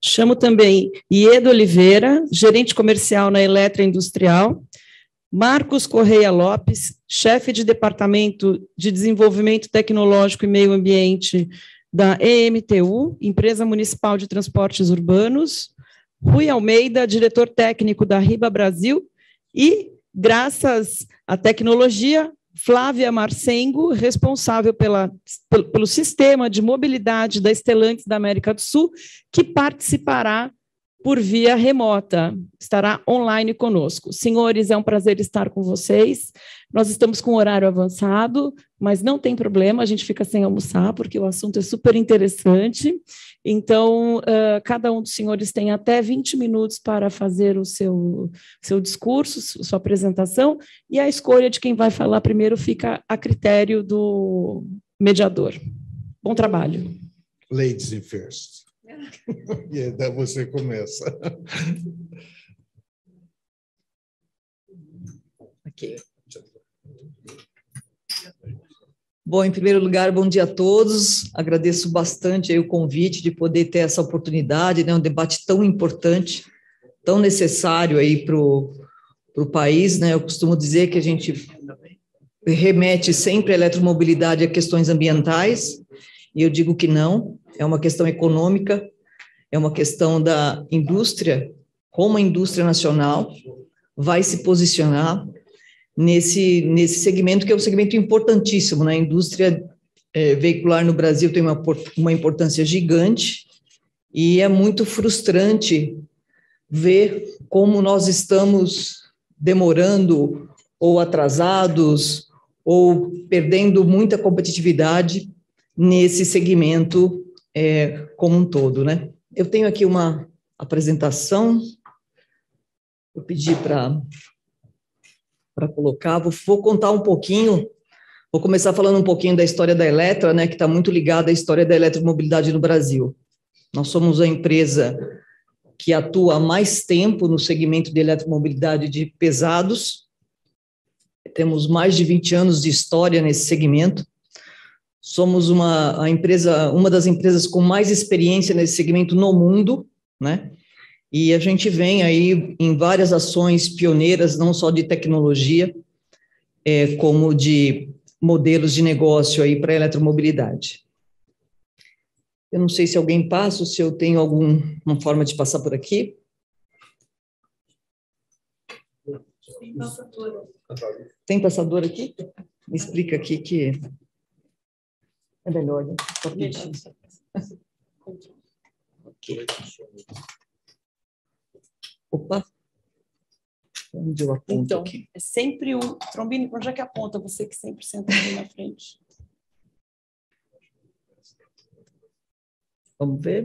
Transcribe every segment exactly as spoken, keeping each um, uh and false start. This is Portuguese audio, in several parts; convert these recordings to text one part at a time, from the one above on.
Chamo também Iedo Oliveira, gerente comercial na Eletra Industrial, Marcos Correia Lopes, chefe de Departamento de Desenvolvimento Tecnológico e Meio Ambiente da E M T U, Empresa Municipal de Transportes Urbanos, Rui Almeida, diretor técnico da Riba Brasil, e, graças à tecnologia, Flávia Marcengo, responsável pela, pelo, pelo sistema de mobilidade da Stellantis da América do Sul, que participará por via remota, estará online conosco. Senhores, é um prazer estar com vocês. Nós estamos com horário avançado, mas não tem problema, a gente fica sem almoçar, porque o assunto é super interessante. Então, uh, cada um dos senhores tem até vinte minutos para fazer o seu, seu discurso, sua apresentação, e a escolha de quem vai falar primeiro fica a critério do mediador. Bom trabalho. Ladies first. E daí você começa. Ok. Bom, em primeiro lugar, bom dia a todos. Agradeço bastante aí o convite de poder ter essa oportunidade, né, um debate tão importante, tão necessário aí para o país, né? Eu costumo dizer que a gente remete sempre a eletromobilidade a questões ambientais, e eu digo que não, é uma questão econômica, é uma questão da indústria, como a indústria nacional vai se posicionar nesse, nesse segmento, que é um segmento importantíssimo, né? A indústria é, veicular no Brasil tem uma, uma importância gigante, e é muito frustrante ver como nós estamos demorando ou atrasados ou perdendo muita competitividade nesse segmento é, como um todo, né? Eu tenho aqui uma apresentação, vou pedir para para colocar, vou, vou contar um pouquinho, vou começar falando um pouquinho da história da Eletra, né, que está muito ligada à história da eletromobilidade no Brasil. Nós somos a empresa que atua há mais tempo no segmento de eletromobilidade de pesados, temos mais de vinte anos de história nesse segmento, somos uma, a empresa, uma das empresas com mais experiência nesse segmento no mundo, né? E a gente vem aí em várias ações pioneiras, não só de tecnologia, é, como de modelos de negócio aí para a eletromobilidade. Eu não sei se alguém passa, ou se eu tenho alguma forma de passar por aqui. Tem passador. Tem passador aqui? Me explica aqui que é melhor, né? Ok. Opa. Onde eu aponto então, aqui? É sempre o Trombini, onde é que aponta? Você que sempre senta ali na frente. Vamos ver.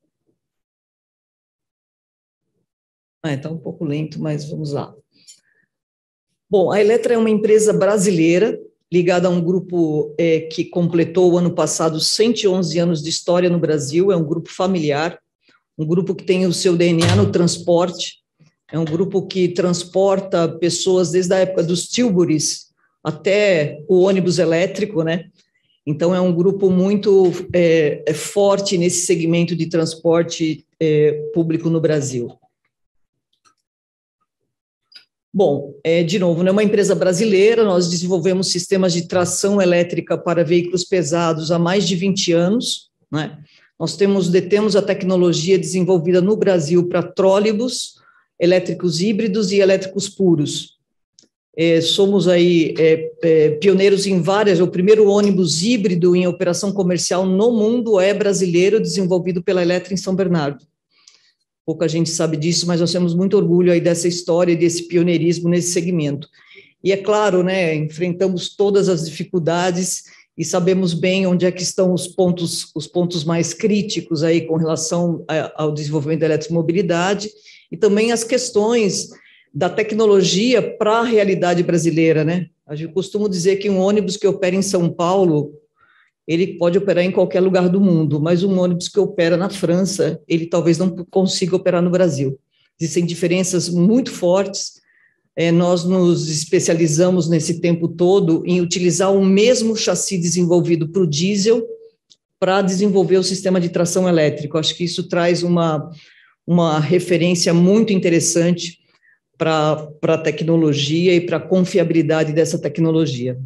Ah, está um pouco lento, mas vamos lá. Bom, a Eletra é uma empresa brasileira, ligada a um grupo é, que completou o ano passado cento e onze anos de história no Brasil, é um grupo familiar, um grupo que tem o seu D N A no transporte, é um grupo que transporta pessoas desde a época dos Tilburys até o ônibus elétrico, né? Então, é um grupo muito é, é forte nesse segmento de transporte é, público no Brasil. Bom, é, de novo, é uma empresa brasileira, nós desenvolvemos sistemas de tração elétrica para veículos pesados há mais de vinte anos, né? Nós temos, detemos a tecnologia desenvolvida no Brasil para trólebus, elétricos híbridos e elétricos puros. É, somos aí é, é, pioneiros em várias, o primeiro ônibus híbrido em operação comercial no mundo é brasileiro, desenvolvido pela Eletra em São Bernardo. Pouca gente sabe disso, mas nós temos muito orgulho aí dessa história e desse pioneirismo nesse segmento. E é claro, né, enfrentamos todas as dificuldades e sabemos bem onde é que estão os pontos, os pontos mais críticos aí com relação ao desenvolvimento da eletromobilidade e também as questões da tecnologia para a realidade brasileira, né? Eu costumo dizer que um ônibus que opera em São Paulo, ele pode operar em qualquer lugar do mundo, mas um ônibus que opera na França, ele talvez não consiga operar no Brasil. Existem diferenças muito fortes. É, nós nos especializamos nesse tempo todo em utilizar o mesmo chassi desenvolvido para o diesel para desenvolver o sistema de tração elétrico. Acho que isso traz uma, uma referência muito interessante para a tecnologia e para a confiabilidade dessa tecnologia.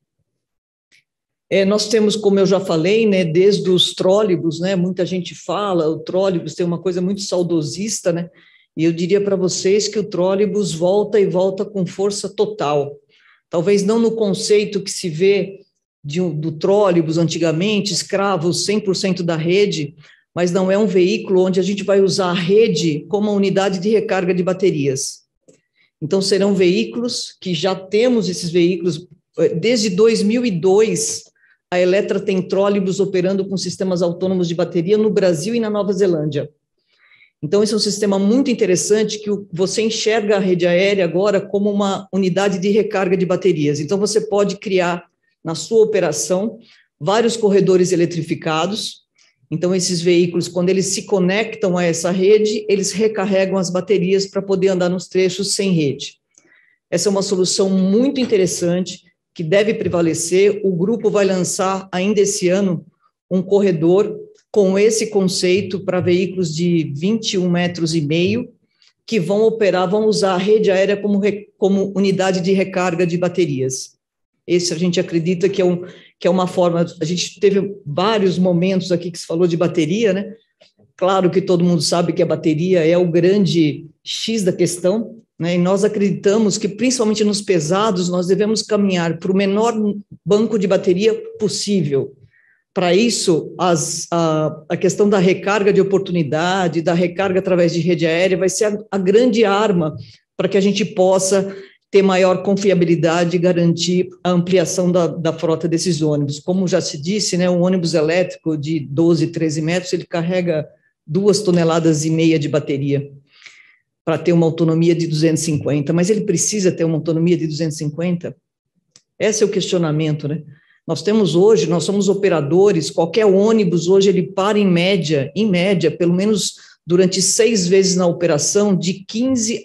É, nós temos, como eu já falei, né, desde os trólebus, né, muita gente fala, o trólebus tem uma coisa muito saudosista, né, e eu diria para vocês que o trólebus volta e volta com força total. Talvez não no conceito que se vê de, do trólebus antigamente, escravos cem por cento da rede, mas não é um veículo onde a gente vai usar a rede como uma unidade de recarga de baterias. Então, serão veículos que já temos esses veículos, desde dois mil e dois, a Eletra tem trólebus operando com sistemas autônomos de bateria no Brasil e na Nova Zelândia. Então, esse é um sistema muito interessante que você enxerga a rede aérea agora como uma unidade de recarga de baterias. Então, você pode criar, na sua operação, vários corredores eletrificados. Então, esses veículos, quando eles se conectam a essa rede, eles recarregam as baterias para poder andar nos trechos sem rede. Essa é uma solução muito interessante, que deve prevalecer. O grupo vai lançar, ainda esse ano, um corredor com esse conceito para veículos de vinte e um metros e meio, que vão operar, vão usar a rede aérea como, como unidade de recarga de baterias. Esse a gente acredita que é, um, que é uma forma... A gente teve vários momentos aqui que se falou de bateria, né? Claro que todo mundo sabe que a bateria é o grande X da questão, né? E nós acreditamos que, principalmente nos pesados, nós devemos caminhar para o menor banco de bateria possível. Para isso, as, a, a questão da recarga de oportunidade, da recarga através de rede aérea, vai ser a, a grande arma para que a gente possa ter maior confiabilidade e garantir a ampliação da, da frota desses ônibus. Como já se disse, né, um ônibus elétrico de doze, treze metros, ele carrega duas toneladas e meia de bateria para ter uma autonomia de duzentos e cinquenta, mas ele precisa ter uma autonomia de duzentos e cinquenta? Esse é o questionamento, né? Nós temos hoje, nós somos operadores, qualquer ônibus hoje ele para em média, em média, pelo menos durante seis vezes na operação, de quinze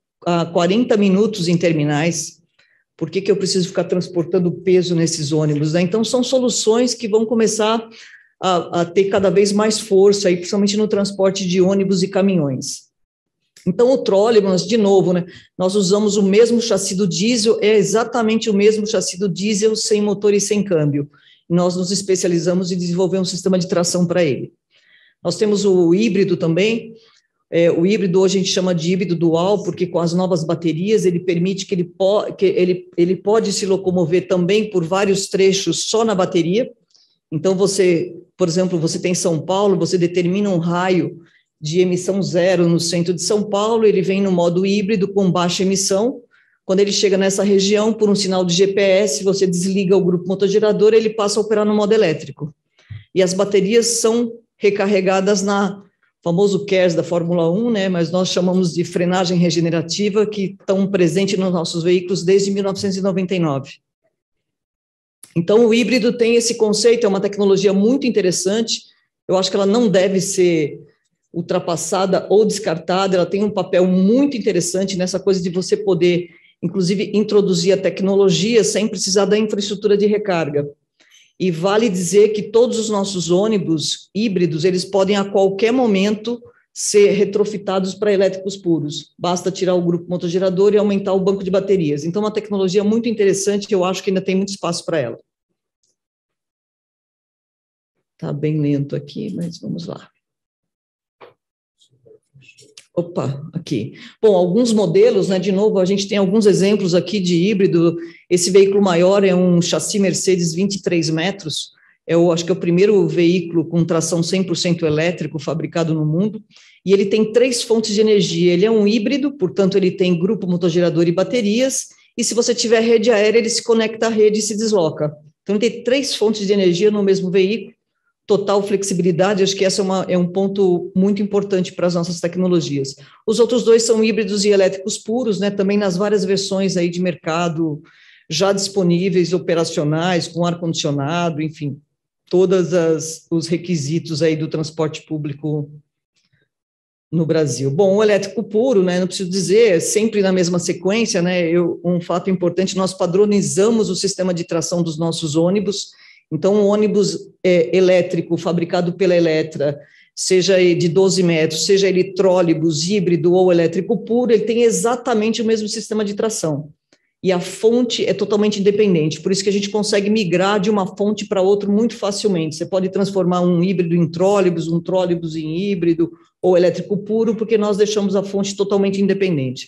a quarenta minutos em terminais. Por que que eu preciso ficar transportando peso nesses ônibus, né? Então, são soluções que vão começar a, a ter cada vez mais força, aí, principalmente no transporte de ônibus e caminhões. Então, o trólebus, de novo, né, nós usamos o mesmo chassi do diesel, é exatamente o mesmo chassi do diesel, sem motor e sem câmbio. Nós nos especializamos em desenvolver um sistema de tração para ele. Nós temos o híbrido também. É, o híbrido hoje a gente chama de híbrido dual, porque com as novas baterias ele permite que ele, po que ele, ele pode se locomover também por vários trechos só na bateria. Então, você, por exemplo, você tem São Paulo, você determina um raio de emissão zero no centro de São Paulo, ele vem no modo híbrido com baixa emissão. Quando ele chega nessa região, por um sinal de G P S, você desliga o grupo motogerador, ele passa a operar no modo elétrico. E as baterias são recarregadas na famoso C A R S da Fórmula um, né, mas nós chamamos de frenagem regenerativa, que estão presentes nos nossos veículos desde mil novecentos e noventa e nove. Então, o híbrido tem esse conceito, é uma tecnologia muito interessante. Eu acho que ela não deve ser ultrapassada ou descartada, ela tem um papel muito interessante nessa coisa de você poder, inclusive, introduzir a tecnologia sem precisar da infraestrutura de recarga. E vale dizer que todos os nossos ônibus híbridos, eles podem a qualquer momento ser retrofitados para elétricos puros. Basta tirar o grupo motogerador e aumentar o banco de baterias. Então, uma tecnologia muito interessante, eu acho que ainda tem muito espaço para ela. Está bem lento aqui, mas vamos lá. Opa, aqui. Bom, alguns modelos, né, de novo, a gente tem alguns exemplos aqui de híbrido. Esse veículo maior é um chassi Mercedes vinte e três metros, eu acho que é o primeiro veículo com tração cem por cento elétrico fabricado no mundo, e ele tem três fontes de energia. Ele é um híbrido, portanto, ele tem grupo motogerador e baterias, e se você tiver rede aérea, ele se conecta à rede e se desloca. Então, ele tem três fontes de energia no mesmo veículo, total flexibilidade. Acho que esse é, uma, é um ponto muito importante para as nossas tecnologias. Os outros dois são híbridos e elétricos puros, né, também nas várias versões aí de mercado já disponíveis, operacionais, com ar-condicionado, enfim, todos os requisitos aí do transporte público no Brasil. Bom, o elétrico puro, né, não preciso dizer, sempre na mesma sequência, né, eu, um fato importante, nós padronizamos o sistema de tração dos nossos ônibus, Então, um ônibus é, elétrico fabricado pela Eletra, seja de doze metros, seja ele trólebus, híbrido ou elétrico puro, ele tem exatamente o mesmo sistema de tração. E a fonte é totalmente independente, por isso que a gente consegue migrar de uma fonte para outra muito facilmente. Você pode transformar um híbrido em trólebus, um trólebus em híbrido ou elétrico puro, porque nós deixamos a fonte totalmente independente.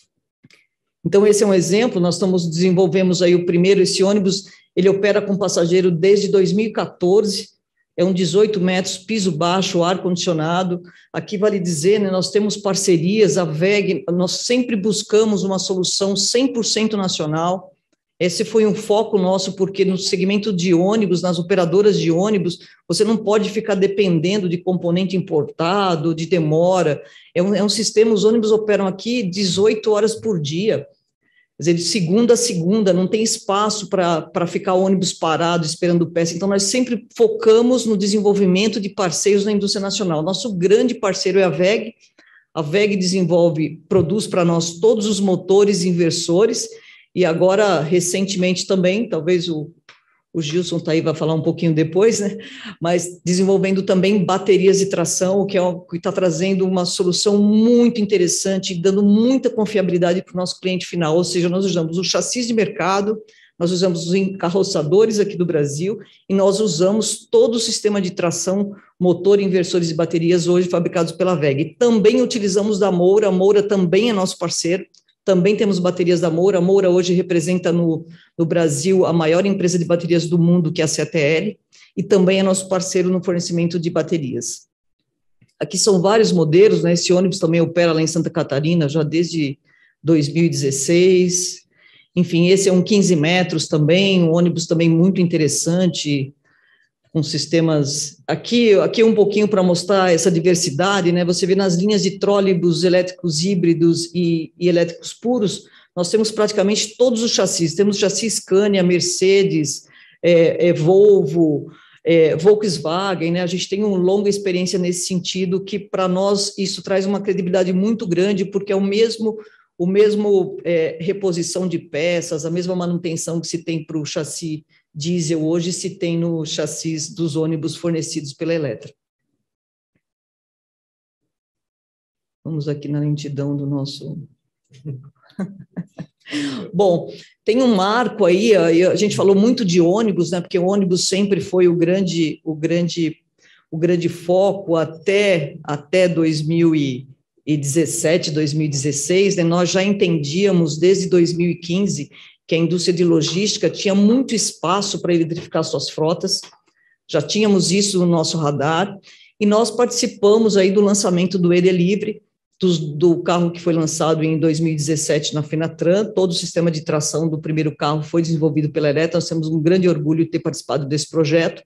Então, esse é um exemplo, nós estamos, desenvolvemos aí o primeiro, esse ônibus, ele opera com passageiro desde dois mil e quatorze, é um dezoito metros, piso baixo, ar-condicionado. Aqui vale dizer, né, nós temos parcerias, a W E G, nós sempre buscamos uma solução cem por cento nacional. Esse foi um foco nosso, porque no segmento de ônibus, nas operadoras de ônibus, você não pode ficar dependendo de componente importado, de demora. É um, é um sistema, os ônibus operam aqui dezoito horas por dia. Quer dizer, de segunda a segunda, não tem espaço para ficar o ônibus parado esperando peça. Então, nós sempre focamos no desenvolvimento de parceiros na indústria nacional. Nosso grande parceiro é a W E G. A W E G desenvolve, produz para nós todos os motores inversores, e agora, recentemente também, talvez o, o Gilson está aí, vai falar um pouquinho depois, né? Mas desenvolvendo também baterias de tração, o que é está trazendo uma solução muito interessante, dando muita confiabilidade para o nosso cliente final, ou seja, nós usamos o chassi de mercado, nós usamos os encarroçadores aqui do Brasil, e nós usamos todo o sistema de tração, motor, inversores e baterias hoje fabricados pela W E G. Também utilizamos da Moura, a Moura também é nosso parceiro, também temos baterias da Moura. A Moura hoje representa no, no Brasil a maior empresa de baterias do mundo, que é a C T L, e também é nosso parceiro no fornecimento de baterias. Aqui são vários modelos, né? Esse ônibus também opera lá em Santa Catarina, já desde dois mil e dezesseis. Enfim, esse é um quinze metros também, um ônibus também muito interessante, com sistemas... Aqui, aqui um pouquinho para mostrar essa diversidade, né? Você vê nas linhas de trólebus elétricos híbridos e, e elétricos puros, nós temos praticamente todos os chassis. Temos chassi Scania, Mercedes, é, é, Volvo, é, Volkswagen, né? A gente tem uma longa experiência nesse sentido, que para nós isso traz uma credibilidade muito grande, porque é o mesmo, o mesmo é, reposição de peças, a mesma manutenção que se tem para o chassi diesel hoje se tem no chassis dos ônibus fornecidos pela Eletra. Vamos aqui na lentidão do nosso... Bom, tem um marco aí, a gente falou muito de ônibus, né, porque o ônibus sempre foi o grande, o grande, o grande foco até, até dois mil e dezessete, dois mil e dezesseis, né, nós já entendíamos desde dois mil e quinze que a indústria de logística tinha muito espaço para eletrificar suas frotas, já tínhamos isso no nosso radar, e nós participamos aí do lançamento do Edelivre, do, do carro que foi lançado em dois mil e dezessete na Fenatran. Todo o sistema de tração do primeiro carro foi desenvolvido pela Eletra, nós temos um grande orgulho de ter participado desse projeto.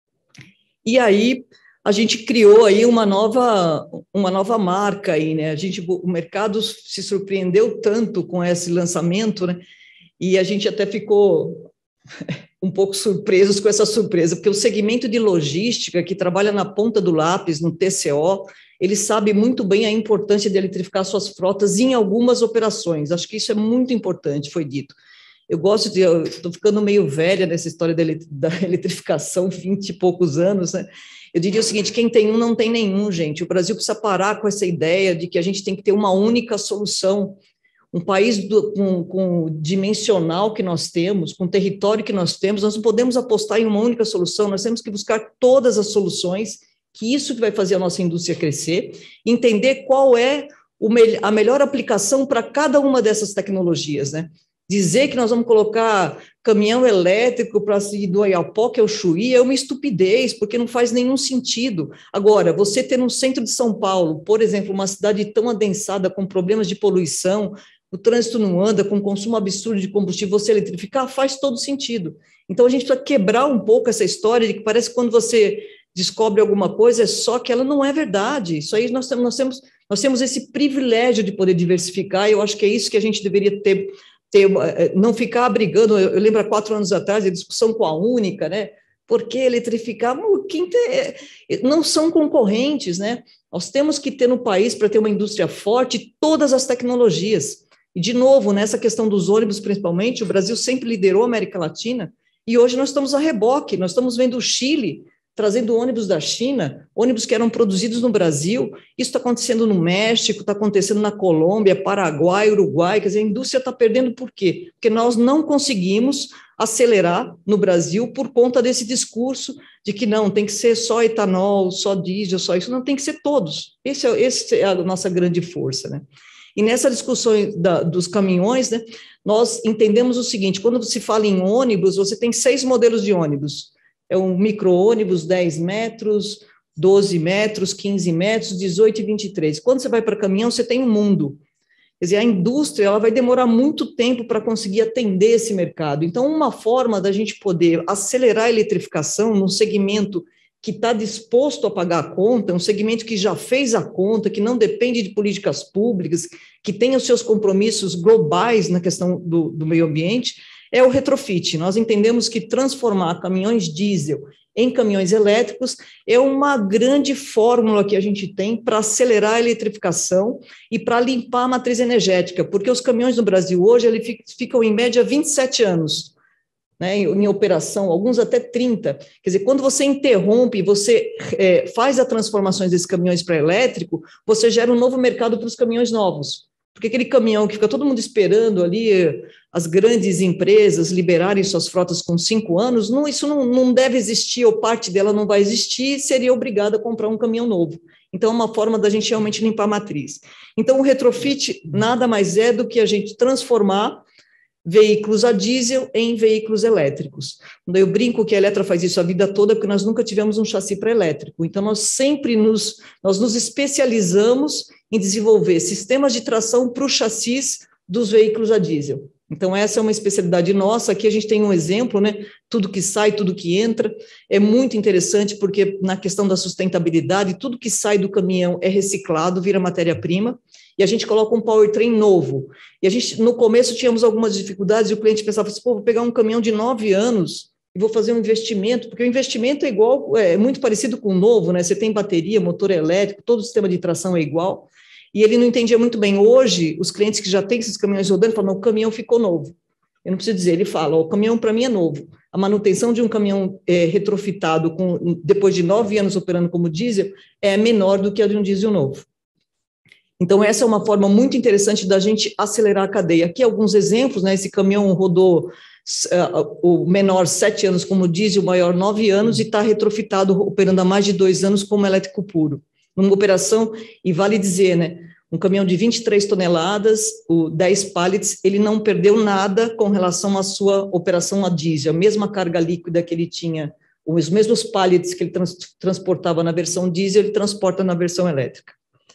E aí a gente criou aí uma nova, uma nova marca aí, né? A gente, o mercado se surpreendeu tanto com esse lançamento, né? E a gente até ficou um pouco surpresos com essa surpresa, porque o segmento de logística, que trabalha na ponta do lápis, no T C O, ele sabe muito bem a importância de eletrificar suas frotas em algumas operações. Acho que isso é muito importante, foi dito. Eu gosto de... Eu estou ficando meio velha nessa história da eletrificação, vinte e poucos anos, né? Eu diria o seguinte, quem tem um não tem nenhum, gente. O Brasil precisa parar com essa ideia de que a gente tem que ter uma única solução. Um país do, com, com o dimensional que nós temos, com o território que nós temos, nós não podemos apostar em uma única solução, nós temos que buscar todas as soluções, que isso que vai fazer a nossa indústria crescer, entender qual é o me, a melhor aplicação para cada uma dessas tecnologias, né? Dizer que nós vamos colocar caminhão elétrico para sair do Oiapoque ao Chuí é uma estupidez, porque não faz nenhum sentido. Agora, você ter no centro de São Paulo, por exemplo, uma cidade tão adensada, com problemas de poluição, o trânsito não anda, com consumo absurdo de combustível, você eletrificar faz todo sentido. Então, a gente precisa quebrar um pouco essa história de que parece que quando você descobre alguma coisa, é só que ela não é verdade. Isso aí nós temos, nós temos, nós temos esse privilégio de poder diversificar, e eu acho que é isso que a gente deveria ter, ter não ficar brigando. Eu, eu lembro há quatro anos atrás, a discussão com a Única, né? Por que eletrificar? Quem tem, não são concorrentes, né? Nós temos que ter no país, para ter uma indústria forte, todas as tecnologias. E, de novo, nessa questão dos ônibus, principalmente, o Brasil sempre liderou a América Latina, E hoje nós estamos a reboque, nós estamos vendo o Chile trazendo ônibus da China, ônibus que eram produzidos no Brasil. Isso está acontecendo no México, está acontecendo na Colômbia, Paraguai, Uruguai. Quer dizer, a indústria está perdendo por quê? Porque nós não conseguimos acelerar no Brasil por conta desse discurso de que não, tem que ser só etanol, só diesel, só isso. Não, tem que ser todos. Esse é, esse é a nossa grande força, né? E nessa discussão da, dos caminhões, né, nós entendemos o seguinte: quando se fala em ônibus, você tem seis modelos de ônibus. É um micro-ônibus, dez metros, doze metros, quinze metros, dezoito e vinte e três. Quando você vai para caminhão, você tem um mundo. Quer dizer, a indústria ela vai demorar muito tempo para conseguir atender esse mercado. Então, uma forma da gente poder acelerar a eletrificação num segmento que está disposto a pagar a conta, um segmento que já fez a conta, que não depende de políticas públicas, que tem os seus compromissos globais na questão do, do meio ambiente, é o retrofit. Nós entendemos que transformar caminhões diesel em caminhões elétricos é uma grande fórmula que a gente tem para acelerar a eletrificação e para limpar a matriz energética, porque os caminhões no Brasil hoje eles ficam em média vinte e sete anos, né, em, em operação, alguns até trinta. Quer dizer, quando você interrompe, você é, faz as transformações desses caminhões para elétrico, você gera um novo mercado para os caminhões novos. Porque aquele caminhão que fica todo mundo esperando ali, as grandes empresas liberarem suas frotas com cinco anos, não, isso não, não deve existir, ou parte dela não vai existir, e seria obrigada a comprar um caminhão novo. Então, é uma forma da gente realmente limpar a matriz. Então, o retrofit nada mais é do que a gente transformar veículos a diesel em veículos elétricos. Eu brinco que a Eletra faz isso a vida toda, porque nós nunca tivemos um chassi para elétrico. Então, nós sempre nos, nós nos especializamos em desenvolver sistemas de tração para os chassis dos veículos a diesel. Então, essa é uma especialidade nossa. Aqui a gente tem um exemplo, né? Tudo que sai, tudo que entra. É muito interessante, porque na questão da sustentabilidade, tudo que sai do caminhão é reciclado, vira matéria-prima, e a gente coloca um powertrain novo. E a gente, no começo, tínhamos algumas dificuldades, e o cliente pensava assim, pô, vou pegar um caminhão de nove anos e vou fazer um investimento, porque o investimento é igual, é muito parecido com o novo, né? Você tem bateria, motor elétrico, todo o sistema de tração é igual. E ele não entendia muito bem. Hoje, os clientes que já têm esses caminhões rodando falam, o caminhão ficou novo. Eu não preciso dizer, ele fala, o caminhão para mim é novo. A manutenção de um caminhão é, retrofitado com, depois de nove anos operando como diesel é menor do que a de um diesel novo. Então, essa é uma forma muito interessante da gente acelerar a cadeia. Aqui alguns exemplos, né? Esse caminhão rodou uh, o menor sete anos como diesel, o maior nove anos, e está retrofitado, operando há mais de dois anos como elétrico puro. Numa operação, e vale dizer, né, um caminhão de vinte e três toneladas, o dez pallets, ele não perdeu nada com relação à sua operação a diesel, a mesma carga líquida que ele tinha, os mesmos pallets que ele trans, transportava na versão diesel, ele transporta na versão elétrica.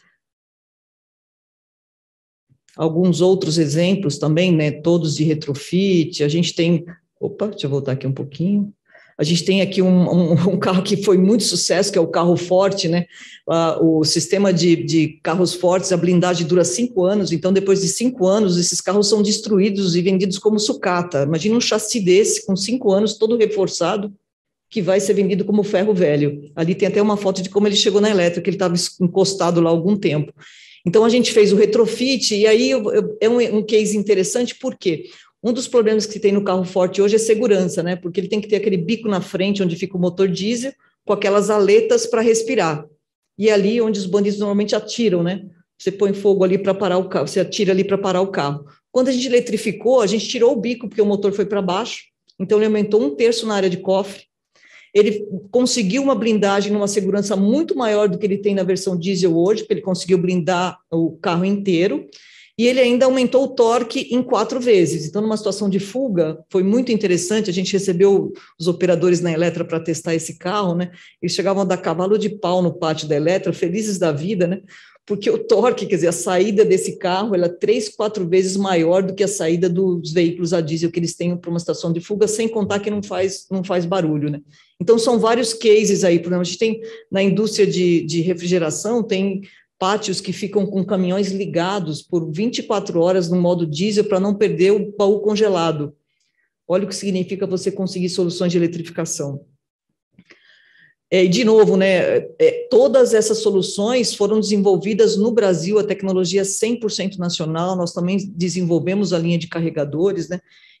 Alguns outros exemplos também, né, todos de retrofit, a gente tem, opa, deixa eu voltar aqui um pouquinho. A gente tem aqui um, um, um carro que foi muito sucesso, que é o carro forte, né? Uh, o sistema de, de carros fortes, a blindagem dura cinco anos, então depois de cinco anos, esses carros são destruídos e vendidos como sucata. Imagina um chassi desse, com cinco anos, todo reforçado, que vai ser vendido como ferro velho. Ali tem até uma foto de como ele chegou na elétrica, ele estava encostado lá há algum tempo. Então, a gente fez o retrofit, e aí eu, eu, é um, um case interessante, por quê? Um dos problemas que tem no carro forte hoje é segurança, né? Porque ele tem que ter aquele bico na frente, onde fica o motor diesel, com aquelas aletas para respirar. E é ali onde os bandidos normalmente atiram, né? Você põe fogo ali para parar o carro, você atira ali para parar o carro. Quando a gente eletrificou, a gente tirou o bico, porque o motor foi para baixo, então ele aumentou um terço na área de cofre. Ele conseguiu uma blindagem numa segurança muito maior do que ele tem na versão diesel hoje, porque ele conseguiu blindar o carro inteiro. E ele ainda aumentou o torque em quatro vezes. Então, numa situação de fuga, foi muito interessante. A gente recebeu os operadores na Eletra para testar esse carro, né? Eles chegavam a dar cavalo de pau no pátio da Eletra, felizes da vida, né? Porque o torque, quer dizer, a saída desse carro, ela é três, quatro vezes maior do que a saída dos veículos a diesel que eles têm para uma situação de fuga, sem contar que não faz, não faz barulho, né? Então, são vários cases aí. Por exemplo, a gente tem, na indústria de, de refrigeração, tem pátios que ficam com caminhões ligados por vinte e quatro horas no modo diesel para não perder o baú congelado. Olha o que significa você conseguir soluções de eletrificação. É, e, de novo, né, é, todas essas soluções foram desenvolvidas no Brasil, a tecnologia é cem por cento nacional, nós também desenvolvemos a linha de carregadores, né,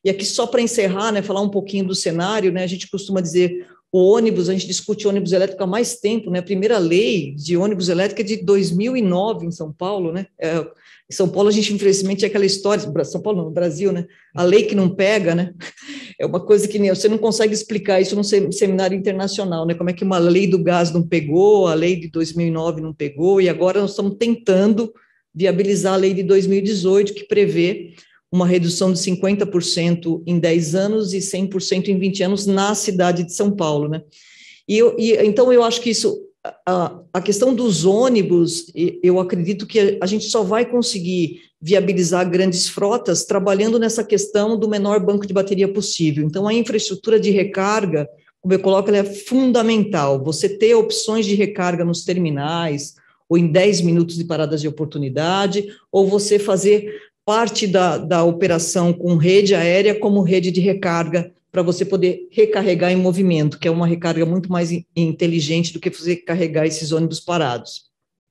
E aqui, só para encerrar, né, falar um pouquinho do cenário, né, a gente costuma dizer, o ônibus, a gente discute ônibus elétrico há mais tempo, né, a primeira lei de ônibus elétrico é de dois mil e nove em São Paulo, né, é, em São Paulo a gente, infelizmente, é aquela história, São Paulo não, no Brasil, né, a lei que não pega, né, é uma coisa que nem, você não consegue explicar isso num seminário internacional, né, como é que uma lei do gás não pegou, a lei de dois mil e nove não pegou, e agora nós estamos tentando viabilizar a lei de dois mil e dezoito, que prevê uma redução de cinquenta por cento em dez anos e cem por cento em vinte anos na cidade de São Paulo, né? E, eu, e então eu acho que isso, a, a questão dos ônibus, eu acredito que a gente só vai conseguir viabilizar grandes frotas trabalhando nessa questão do menor banco de bateria possível. Então a infraestrutura de recarga, como eu coloco, ela é fundamental. Você ter opções de recarga nos terminais, ou em dez minutos de paradas de oportunidade, ou você fazer parte da, da operação com rede aérea como rede de recarga, para você poder recarregar em movimento, que é uma recarga muito mais inteligente do que você carregar esses ônibus parados.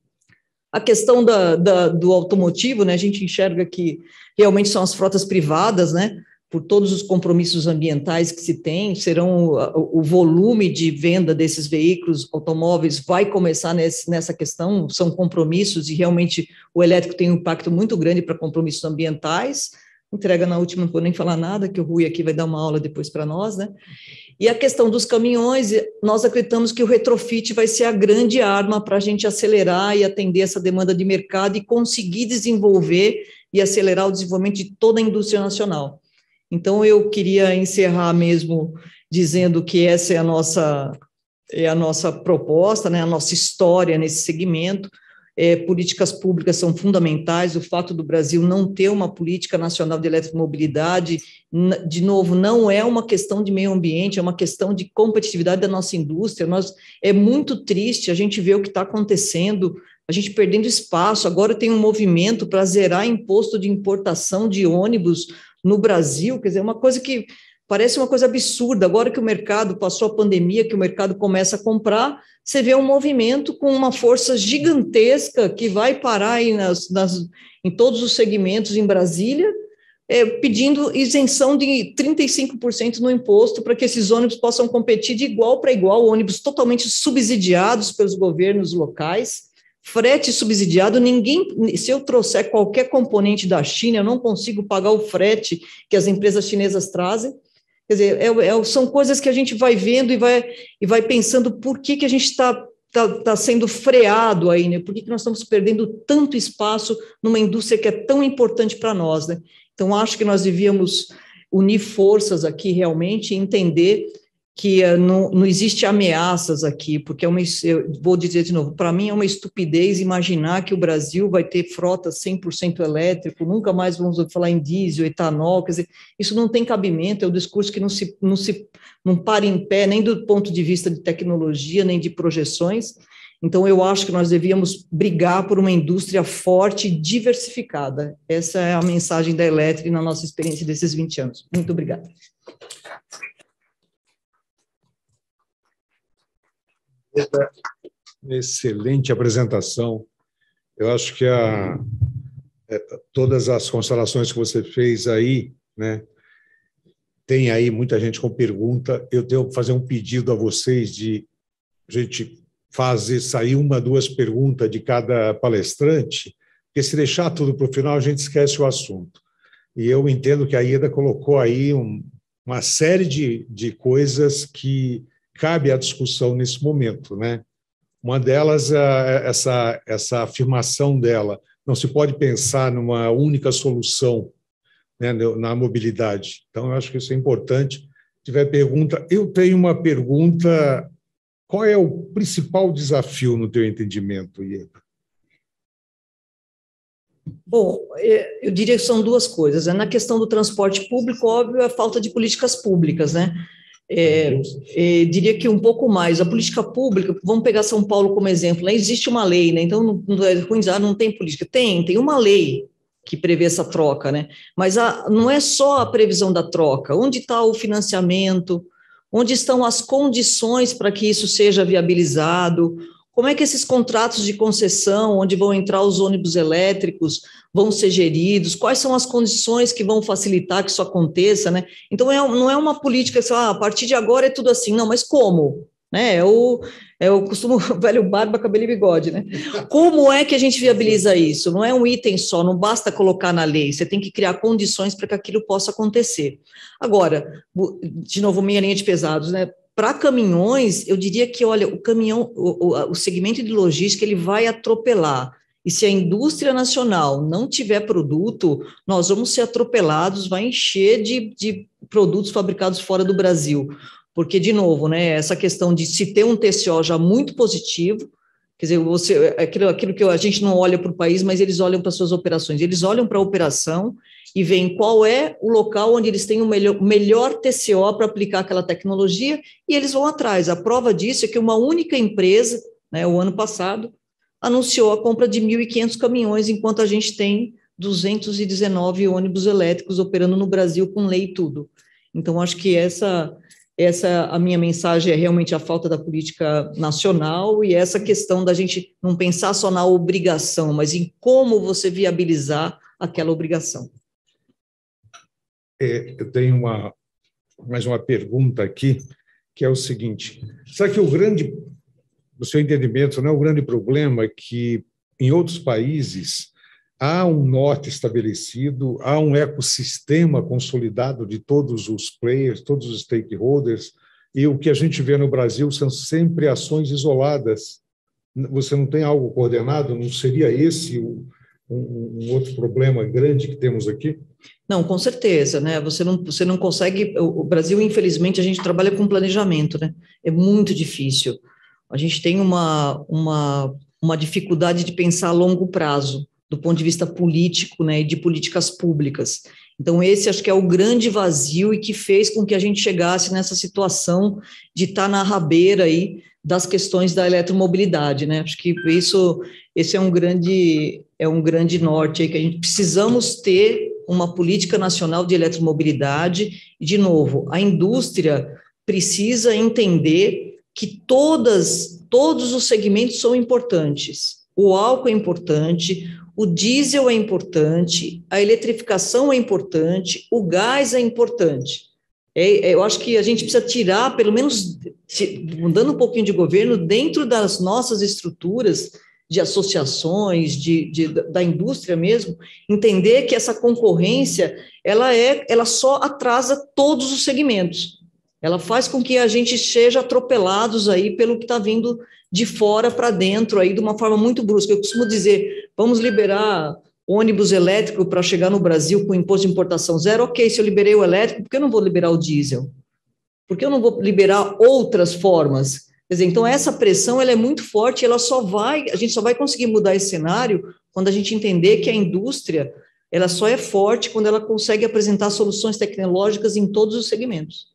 A questão da, da, do automotivo, né, a gente enxerga que realmente são as frotas privadas, né, por todos os compromissos ambientais que se tem, serão o, o volume de venda desses veículos automóveis vai começar nesse, nessa questão, são compromissos e realmente o elétrico tem um impacto muito grande para compromissos ambientais. Entrega na última, não vou nem falar nada, que o Rui aqui vai dar uma aula depois para nós, né? E a questão dos caminhões, nós acreditamos que o retrofit vai ser a grande arma para a gente acelerar e atender essa demanda de mercado e conseguir desenvolver e acelerar o desenvolvimento de toda a indústria nacional. Então, eu queria encerrar mesmo dizendo que essa é a nossa, é a nossa proposta, né, a nossa história nesse segmento. É, políticas públicas são fundamentais, o fato do Brasil não ter uma política nacional de eletromobilidade, de novo, não é uma questão de meio ambiente, é uma questão de competitividade da nossa indústria. Nós, é muito triste a gente ver o que está acontecendo, a gente perdendo espaço. Agora tem um movimento para zerar imposto de importação de ônibus no Brasil, quer dizer, uma coisa que parece uma coisa absurda. Agora que o mercado passou a pandemia, que o mercado começa a comprar, você vê um movimento com uma força gigantesca que vai parar aí nas, nas, em todos os segmentos em Brasília, é, pedindo isenção de trinta e cinco por cento no imposto para que esses ônibus possam competir de igual para igual, ônibus totalmente subsidiados pelos governos locais, frete subsidiado. Ninguém, se eu trouxer qualquer componente da China, eu não consigo pagar o frete que as empresas chinesas trazem. Quer dizer, é, é, são coisas que a gente vai vendo e vai, e vai pensando por que, que a gente está tá, tá sendo freado aí, né? Por que, que nós estamos perdendo tanto espaço numa indústria que é tão importante para nós, né? Então, acho que nós devíamos unir forças aqui realmente e entender que uh, não, não existe ameaças aqui, porque é uma, eu vou dizer de novo, para mim é uma estupidez imaginar que o Brasil vai ter frota cem por cento elétrico, nunca mais vamos falar em diesel, etanol, quer dizer, isso não tem cabimento, é um discurso que não se, não se não para em pé, nem do ponto de vista de tecnologia, nem de projeções. Então, eu acho que nós devíamos brigar por uma indústria forte e diversificada. Essa é a mensagem da Eletre na nossa experiência desses vinte anos. Muito obrigada. Excelente apresentação. Eu acho que a, todas as constelações que você fez aí, né, tem aí muita gente com pergunta. Eu tenho que fazer um pedido a vocês de a gente fazer sair uma, duas perguntas de cada palestrante, porque se deixar tudo para o final, a gente esquece o assunto. E eu entendo que a Ieda colocou aí um, uma série de, de coisas que cabe à discussão nesse momento, né? Uma delas é essa, essa afirmação dela, não se pode pensar numa única solução, né, na mobilidade. Então, eu acho que isso é importante. Se tiver pergunta, eu tenho uma pergunta: qual é o principal desafio no teu entendimento, Ieda? Bom, eu diria que são duas coisas. Na questão do transporte público, óbvio, é a falta de políticas públicas, né? É, é, diria que um pouco mais. A política pública, vamos pegar São Paulo como exemplo, né? Existe uma lei, né? Então não, não é ruim dizer, ah, não tem política. Tem, tem uma lei que prevê essa troca, né? Mas a, não é só a previsão da troca. Onde está o financiamento? Onde estão as condições para que isso seja viabilizado? Como é que esses contratos de concessão, onde vão entrar os ônibus elétricos, vão ser geridos? Quais são as condições que vão facilitar que isso aconteça, né? Então, é, não é uma política que, ah, a partir de agora é tudo assim, não, mas como? Né? É o, é o costume velho barba, cabelo e bigode, né? Como é que a gente viabiliza isso? Não é um item só, não basta colocar na lei, você tem que criar condições para que aquilo possa acontecer. Agora, de novo, minha linha de pesados, né? Para caminhões, eu diria que, olha, o caminhão, o, o, o segmento de logística, ele vai atropelar. E se a indústria nacional não tiver produto, nós vamos ser atropelados, vai encher de, de produtos fabricados fora do Brasil. Porque, de novo, né, essa questão de se ter um T C O já muito positivo, quer dizer, você, aquilo, aquilo que a gente não olha para o país, mas eles olham para as suas operações, eles olham para a operação e veem qual é o local onde eles têm o melhor, melhor T C O para aplicar aquela tecnologia, e eles vão atrás. A prova disso é que uma única empresa, né, o ano passado, anunciou a compra de mil e quinhentos caminhões, enquanto a gente tem duzentos e dezenove ônibus elétricos operando no Brasil com lei e tudo. Então, acho que essa... Essa, a minha mensagem é realmente a falta da política nacional e essa questão da gente não pensar só na obrigação, mas em como você viabilizar aquela obrigação. É, eu tenho uma, mais uma pergunta aqui, que é o seguinte: será que o grande, no seu entendimento, não é o grande problema é que em outros países há um norte estabelecido, há um ecossistema consolidado de todos os players, todos os stakeholders, e o que a gente vê no Brasil são sempre ações isoladas. Você não tem algo coordenado? Não seria esse um, um outro problema grande que temos aqui? Não, com certeza, né? Você não, você não consegue... O Brasil, infelizmente, a gente trabalha com planejamento, né? É muito difícil. A gente tem uma, uma, uma dificuldade de pensar a longo prazo, do ponto de vista político, né, e de políticas públicas. Então, esse acho que é o grande vazio e que fez com que a gente chegasse nessa situação de estar na rabeira aí das questões da eletromobilidade, né? Acho que isso, esse é um grande, é um grande norte aí, que a gente precisamos ter uma política nacional de eletromobilidade, e, de novo, a indústria precisa entender que todas, todos os segmentos são importantes. O álcool é importante, o diesel é importante, a eletrificação é importante, o gás é importante. É, eu acho que a gente precisa tirar, pelo menos, mudando um pouquinho de governo, dentro das nossas estruturas de associações, de, de, da indústria mesmo, entender que essa concorrência, ela, é, ela só atrasa todos os segmentos. Ela faz com que a gente seja atropelados aí pelo que está vindo de fora para dentro, aí de uma forma muito brusca. Eu costumo dizer, vamos liberar ônibus elétrico para chegar no Brasil com imposto de importação zero. Ok, se eu liberei o elétrico, por que eu não vou liberar o diesel? Por que eu não vou liberar outras formas? Quer dizer, então essa pressão ela é muito forte, ela só vai, a gente só vai conseguir mudar esse cenário quando a gente entender que a indústria ela só é forte quando ela consegue apresentar soluções tecnológicas em todos os segmentos.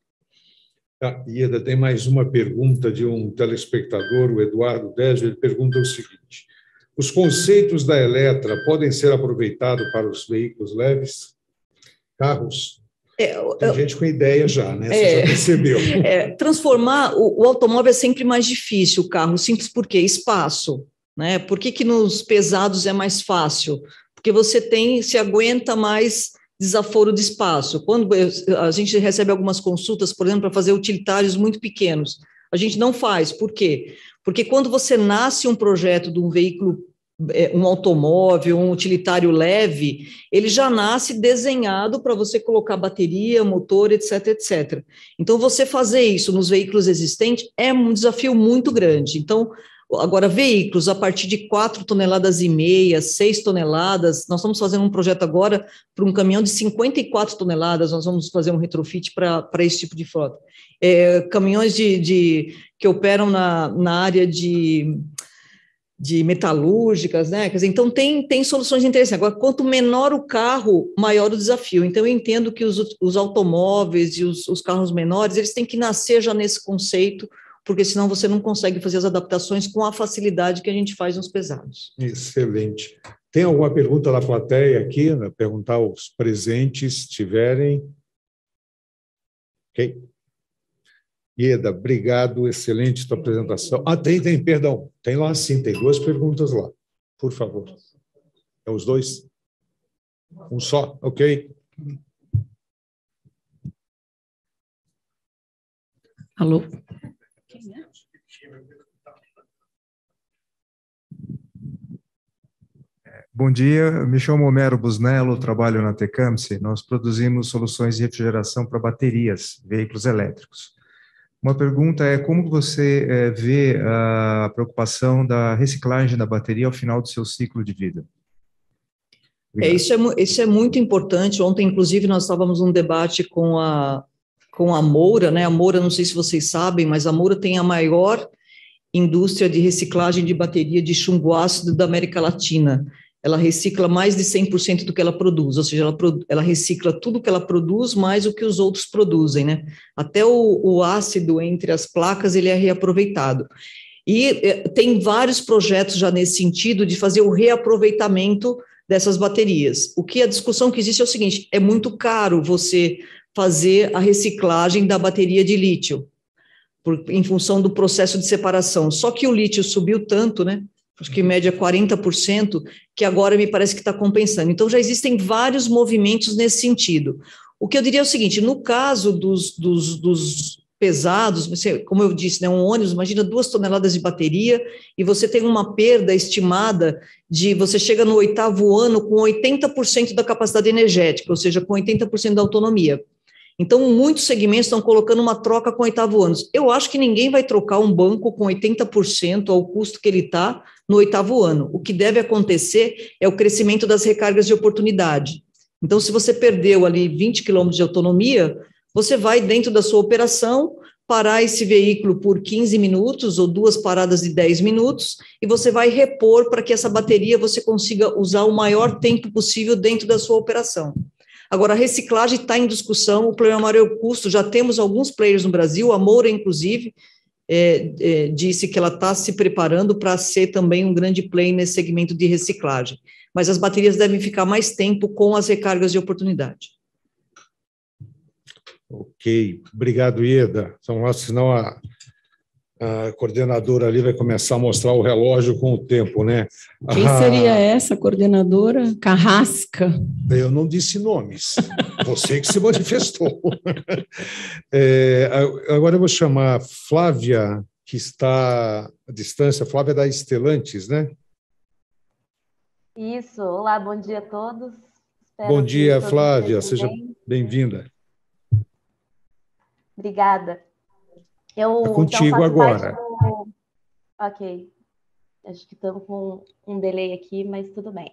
Ah, Ieda, tem mais uma pergunta de um telespectador, o Eduardo Désio. Ele pergunta o seguinte: os conceitos da Eletra podem ser aproveitados para os veículos leves? Carros? É, tem eu, gente com ideia já, né? Você é, já percebeu. É, transformar o, o automóvel é sempre mais difícil, o carro, simples por quê? Espaço. Né? Por que, que nos pesados é mais fácil? Porque você tem, se aguenta mais desaforo de espaço. Quando a gente recebe algumas consultas, por exemplo, para fazer utilitários muito pequenos, a gente não faz. Por quê? Porque quando você nasce um projeto de um veículo, um automóvel, um utilitário leve, ele já nasce desenhado para você colocar bateria, motor, etc, etcétera. Então, você fazer isso nos veículos existentes é um desafio muito grande. Então, agora, veículos a partir de quatro toneladas e meia, seis toneladas, nós estamos fazendo um projeto agora para um caminhão de cinquenta e quatro toneladas, nós vamos fazer um retrofit para esse tipo de frota. É, caminhões de, de, que operam na, na área de, de metalúrgicas, né? Quer dizer, então, tem, tem soluções interessantes. Agora, quanto menor o carro, maior o desafio. Então, eu entendo que os, os automóveis e os, os carros menores, eles têm que nascer já nesse conceito, porque senão você não consegue fazer as adaptações com a facilidade que a gente faz nos pesados. Excelente. Tem alguma pergunta da plateia aqui? Né? Perguntar aos presentes, se tiverem. Ok. Ieda, obrigado, excelente tua apresentação. Ah, tem, tem, perdão, tem lá sim, tem duas perguntas lá, por favor. É os dois? Um só, ok? Alô? Bom dia, me chamo Homero Busnello, trabalho na Tecamsi. Nós produzimos soluções de refrigeração para baterias, veículos elétricos. Uma pergunta é como você é, vê a preocupação da reciclagem da bateria ao final do seu ciclo de vida? É, isso, é, isso é muito importante. Ontem, inclusive, nós estávamos num debate com a, com a Moura, né? A Moura, não sei se vocês sabem, mas a Moura tem a maior indústria de reciclagem de bateria de chumbo ácido da América Latina. Ela recicla mais de cem por cento do que ela produz, ou seja, ela, ela recicla tudo que ela produz, mais o que os outros produzem, né? Até o, o ácido entre as placas, ele é reaproveitado. E eh, tem vários projetos já nesse sentido de fazer o reaproveitamento dessas baterias. O que a discussão que existe é o seguinte, é muito caro você fazer a reciclagem da bateria de lítio, por, em função do processo de separação. Só que o lítio subiu tanto, né? Acho que em média quarenta por cento, que agora me parece que está compensando. Então, já existem vários movimentos nesse sentido. O que eu diria é o seguinte, no caso dos, dos, dos pesados, você, como eu disse, né, um ônibus, imagina duas toneladas de bateria, e você tem uma perda estimada de, você chega no oitavo ano com oitenta por cento da capacidade energética, ou seja, com oitenta por cento da autonomia. Então, muitos segmentos estão colocando uma troca com oitavo ano. Eu acho que ninguém vai trocar um banco com oitenta por cento ao custo que ele está no oitavo ano. O que deve acontecer é o crescimento das recargas de oportunidade. Então, se você perdeu ali vinte quilômetros de autonomia, você vai dentro da sua operação parar esse veículo por quinze minutos ou duas paradas de dez minutos e você vai repor para que essa bateria você consiga usar o maior tempo possível dentro da sua operação. Agora, a reciclagem está em discussão, o problema maior é o custo, já temos alguns players no Brasil, a Moura, inclusive, é, é, disse que ela está se preparando para ser também um grande player nesse segmento de reciclagem, mas as baterias devem ficar mais tempo com as recargas de oportunidade. Ok, obrigado, Ieda. Então, senão a, a coordenadora ali vai começar a mostrar o relógio com o tempo, né? Quem ah, seria essa coordenadora? Carrasca. Eu não disse nomes, você que se manifestou. É, agora eu vou chamar a Flávia, que está à distância. Flávia da Stellantis, né? Isso, olá, bom dia a todos. Espero bom dia, Flávia, seja bem-vinda. Obrigada. Eu é contigo então, agora. Do... Ok, acho que estamos com um delay aqui, mas tudo bem.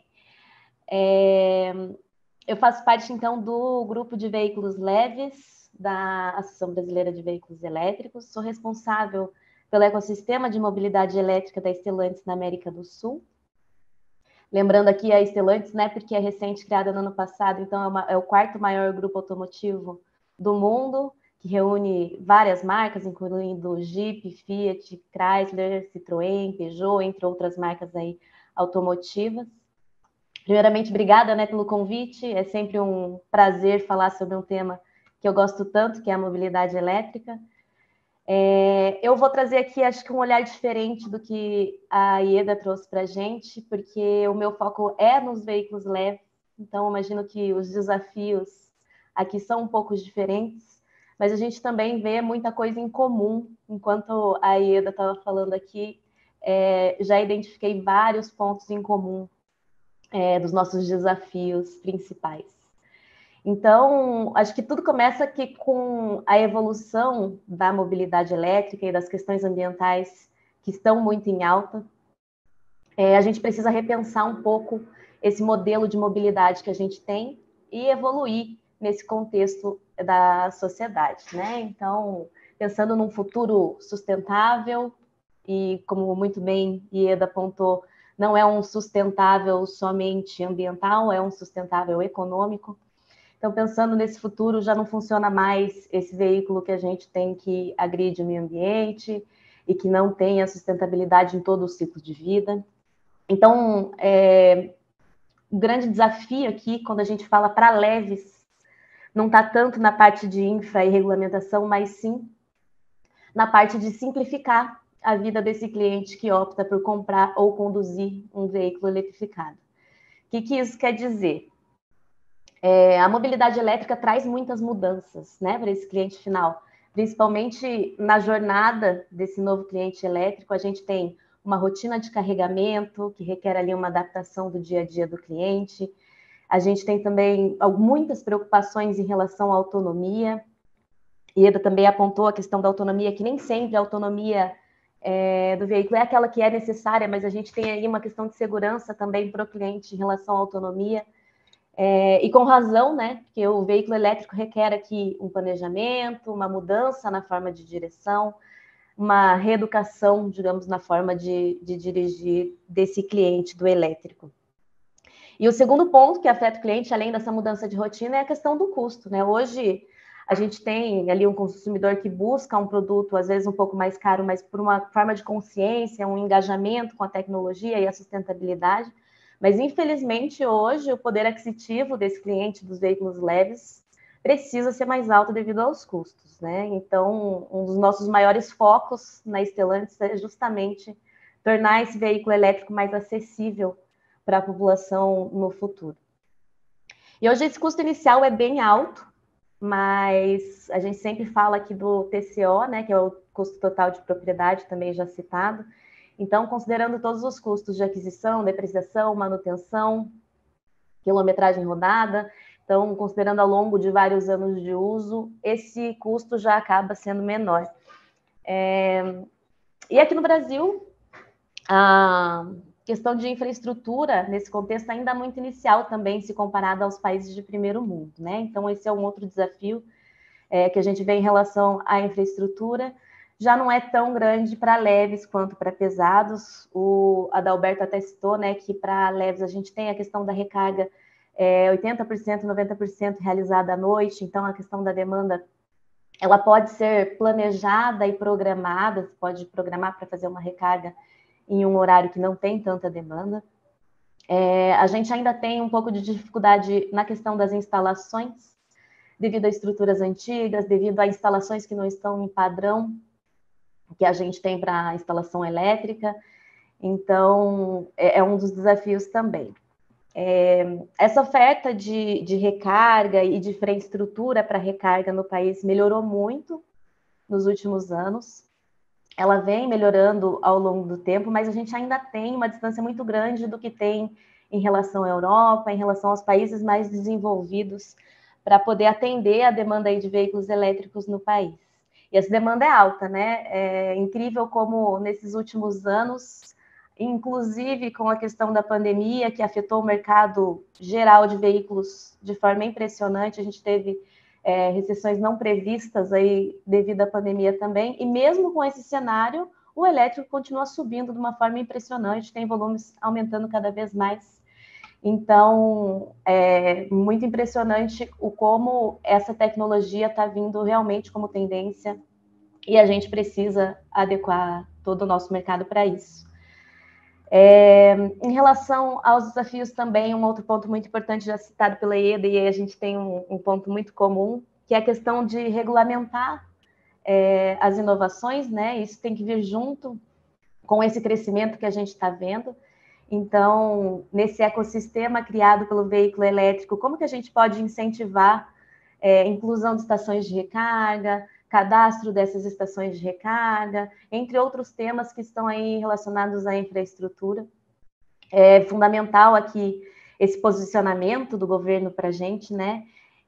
É... Eu faço parte, então, do grupo de veículos leves da Associação Brasileira de Veículos Elétricos. Sou responsável pelo ecossistema de mobilidade elétrica da Stellantis na América do Sul. Lembrando aqui a Stellantis, né, porque é recente, criada no ano passado, então é, uma, é o quarto maior grupo automotivo do mundo, que reúne várias marcas, incluindo Jeep, Fiat, Chrysler, Citroën, Peugeot, entre outras marcas aí automotivas. Primeiramente, obrigada, né, pelo convite. É sempre um prazer falar sobre um tema que eu gosto tanto, que é a mobilidade elétrica. É, eu vou trazer aqui, acho que um olhar diferente do que a Ieda trouxe para a gente, porque o meu foco é nos veículos leves, então imagino que os desafios aqui são um pouco diferentes, mas a gente também vê muita coisa em comum. Enquanto a Ieda estava falando aqui, é, já identifiquei vários pontos em comum É, dos nossos desafios principais. Então, acho que tudo começa aqui com a evolução da mobilidade elétrica e das questões ambientais que estão muito em alta. É, a gente precisa repensar um pouco esse modelo de mobilidade que a gente tem e evoluir nesse contexto da sociedade, né? Então, pensando num futuro sustentável e, como muito bem Ieda apontou, não é um sustentável somente ambiental, é um sustentável econômico. Então, pensando nesse futuro, já não funciona mais esse veículo que a gente tem que agride o meio ambiente e que não tem a sustentabilidade em todo o ciclo de vida. Então, é, o grande desafio aqui, quando a gente fala para leves, não está tanto na parte de infra e regulamentação, mas sim na parte de simplificar a vida desse cliente que opta por comprar ou conduzir um veículo eletrificado. O que, que isso quer dizer? É, a mobilidade elétrica traz muitas mudanças, né, para esse cliente final, principalmente na jornada desse novo cliente elétrico. A gente tem uma rotina de carregamento que requer ali uma adaptação do dia a dia do cliente. A gente tem também muitas preocupações em relação à autonomia. Ieda também apontou a questão da autonomia, que nem sempre a autonomia é, do veículo é aquela que é necessária, mas a gente tem aí uma questão de segurança também para o cliente em relação à autonomia. É, e com razão, né? Porque o veículo elétrico requer aqui um planejamento, uma mudança na forma de direção, uma reeducação, digamos, na forma de, de dirigir desse cliente do elétrico. E o segundo ponto que afeta o cliente, além dessa mudança de rotina, é a questão do custo, né? Hoje, a gente tem ali um consumidor que busca um produto, às vezes um pouco mais caro, mas por uma forma de consciência, um engajamento com a tecnologia e a sustentabilidade. Mas, infelizmente, hoje, o poder aquisitivo desse cliente dos veículos leves precisa ser mais alto devido aos custos, né? Então, um dos nossos maiores focos na Stellantis é justamente tornar esse veículo elétrico mais acessível para a população no futuro. E hoje esse custo inicial é bem alto, mas a gente sempre fala aqui do T C O, né, que é o custo total de propriedade, também já citado. Então, considerando todos os custos de aquisição, depreciação, manutenção, quilometragem rodada, então, considerando ao longo de vários anos de uso, esse custo já acaba sendo menor. É... E aqui no Brasil, a questão de infraestrutura, nesse contexto, ainda é muito inicial também, se comparado aos países de primeiro mundo, né? Então, esse é um outro desafio é, que a gente vê em relação à infraestrutura. Já não é tão grande para leves quanto para pesados. O Adalberto até citou, né, que para leves a gente tem a questão da recarga é, oitenta por cento, noventa por cento realizada à noite, então a questão da demanda ela pode ser planejada e programada, você pode programar para fazer uma recarga em um horário que não tem tanta demanda. É, a gente ainda tem um pouco de dificuldade na questão das instalações, devido a estruturas antigas, devido a instalações que não estão em padrão que a gente tem para a instalação elétrica. Então, é, é um dos desafios também. É, essa oferta de, de recarga e de infraestrutura para recarga no país melhorou muito nos últimos anos. Ela vem melhorando ao longo do tempo, mas a gente ainda tem uma distância muito grande do que tem em relação à Europa, em relação aos países mais desenvolvidos, para poder atender a demanda aí de veículos elétricos no país. E essa demanda é alta, né? É incrível como nesses últimos anos, inclusive com a questão da pandemia, que afetou o mercado geral de veículos de forma impressionante, a gente teve é, recessões não previstas aí devido à pandemia também, e mesmo com esse cenário, o elétrico continua subindo de uma forma impressionante, tem volumes aumentando cada vez mais. Então, é muito impressionante o como essa tecnologia está vindo realmente como tendência e a gente precisa adequar todo o nosso mercado para isso. É, em relação aos desafios também, um outro ponto muito importante já citado pela Ieda, e aí a gente tem um, um ponto muito comum, que é a questão de regulamentar é, as inovações, né? Isso tem que vir junto com esse crescimento que a gente está vendo. Então, nesse ecossistema criado pelo veículo elétrico, como que a gente pode incentivar é, inclusão de estações de recarga, cadastro dessas estações de recarga, entre outros temas que estão aí relacionados à infraestrutura. É fundamental aqui esse posicionamento do governo para a gente, né?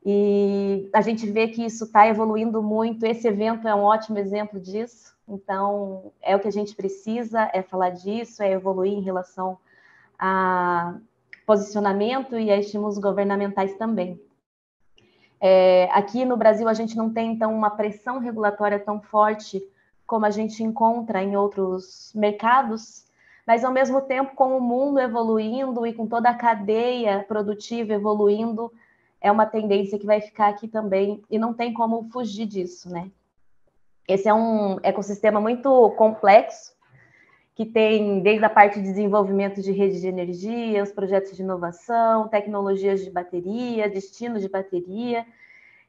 E a gente vê que isso está evoluindo muito, esse evento é um ótimo exemplo disso, então é o que a gente precisa, é falar disso, é evoluir em relação a posicionamento e a estímulos governamentais também. É, aqui no Brasil, a gente não tem, então, uma pressão regulatória tão forte como a gente encontra em outros mercados, mas, ao mesmo tempo, com o mundo evoluindo e com toda a cadeia produtiva evoluindo, é uma tendência que vai ficar aqui também, e não tem como fugir disso, né? Esse é um ecossistema muito complexo, que tem desde a parte de desenvolvimento de rede de energia, os projetos de inovação, tecnologias de bateria, destino de bateria,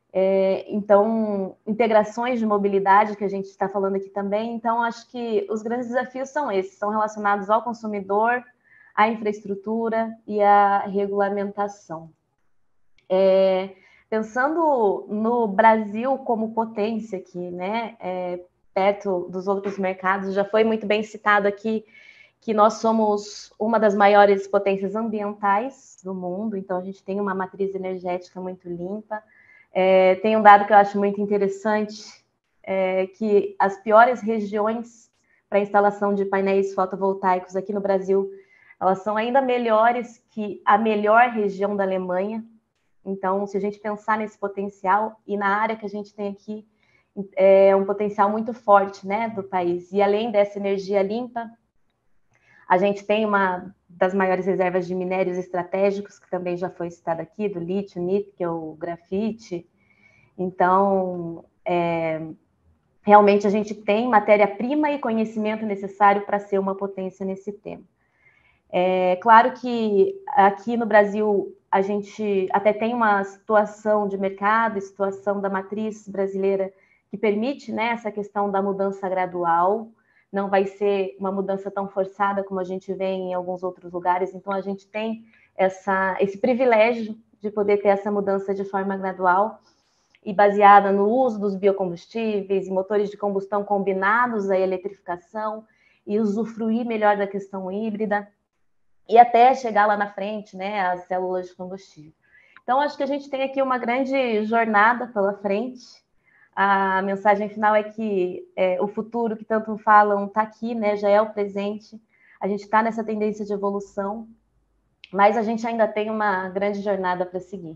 É, então, integrações de mobilidade, que a gente está falando aqui também. Então, acho que os grandes desafios são esses, são relacionados ao consumidor, à infraestrutura e à regulamentação. É, pensando no Brasil como potência aqui, né, é, perto dos outros mercados, já foi muito bem citado aqui que nós somos uma das maiores potências ambientais do mundo, então a gente tem uma matriz energética muito limpa. É, tem um dado que eu acho muito interessante, é, que as piores regiões para instalação de painéis fotovoltaicos aqui no Brasil, elas são ainda melhores que a melhor região da Alemanha. Então, se a gente pensar nesse potencial, e na área que a gente tem aqui, é um potencial muito forte, né, do país. E além dessa energia limpa, a gente tem uma das maiores reservas de minérios estratégicos, que também já foi citado aqui, do lítio, níquel, grafite. Então, é, realmente a gente tem matéria-prima e conhecimento necessário para ser uma potência nesse tema. É claro que aqui no Brasil a gente até tem uma situação de mercado, situação da matriz brasileira que permite, né, essa questão da mudança gradual. Não vai ser uma mudança tão forçada como a gente vê em alguns outros lugares. Então, a gente tem essa, esse privilégio de poder ter essa mudança de forma gradual e baseada no uso dos biocombustíveis e motores de combustão combinados à eletrificação e usufruir melhor da questão híbrida e até chegar lá na frente, né, às células de combustível. Então, acho que a gente tem aqui uma grande jornada pela frente. A mensagem final é que é, o futuro que tanto falam está aqui, né, já é o presente. A gente está nessa tendência de evolução, mas a gente ainda tem uma grande jornada para seguir.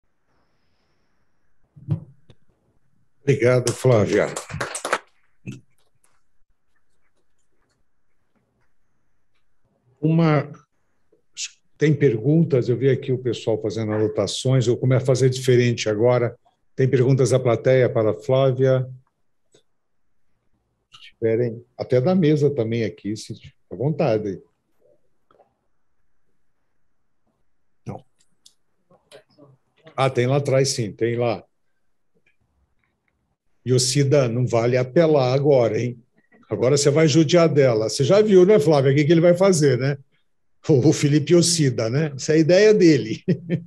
Obrigado, Flávia. Uma... Tem perguntas? Eu vi aqui o pessoal fazendo anotações. Eu começo a fazer diferente agora. Tem perguntas da plateia para a Flávia? Esperem, até da mesa também aqui, se à vontade. Não. Ah, tem lá atrás, sim, tem lá. E o Cida, não vale apelar agora, hein? Agora você vai judiar dela. Você já viu, né, Flávia, o que ele vai fazer, né? O Felipe Ocida, né? Essa é a ideia dele.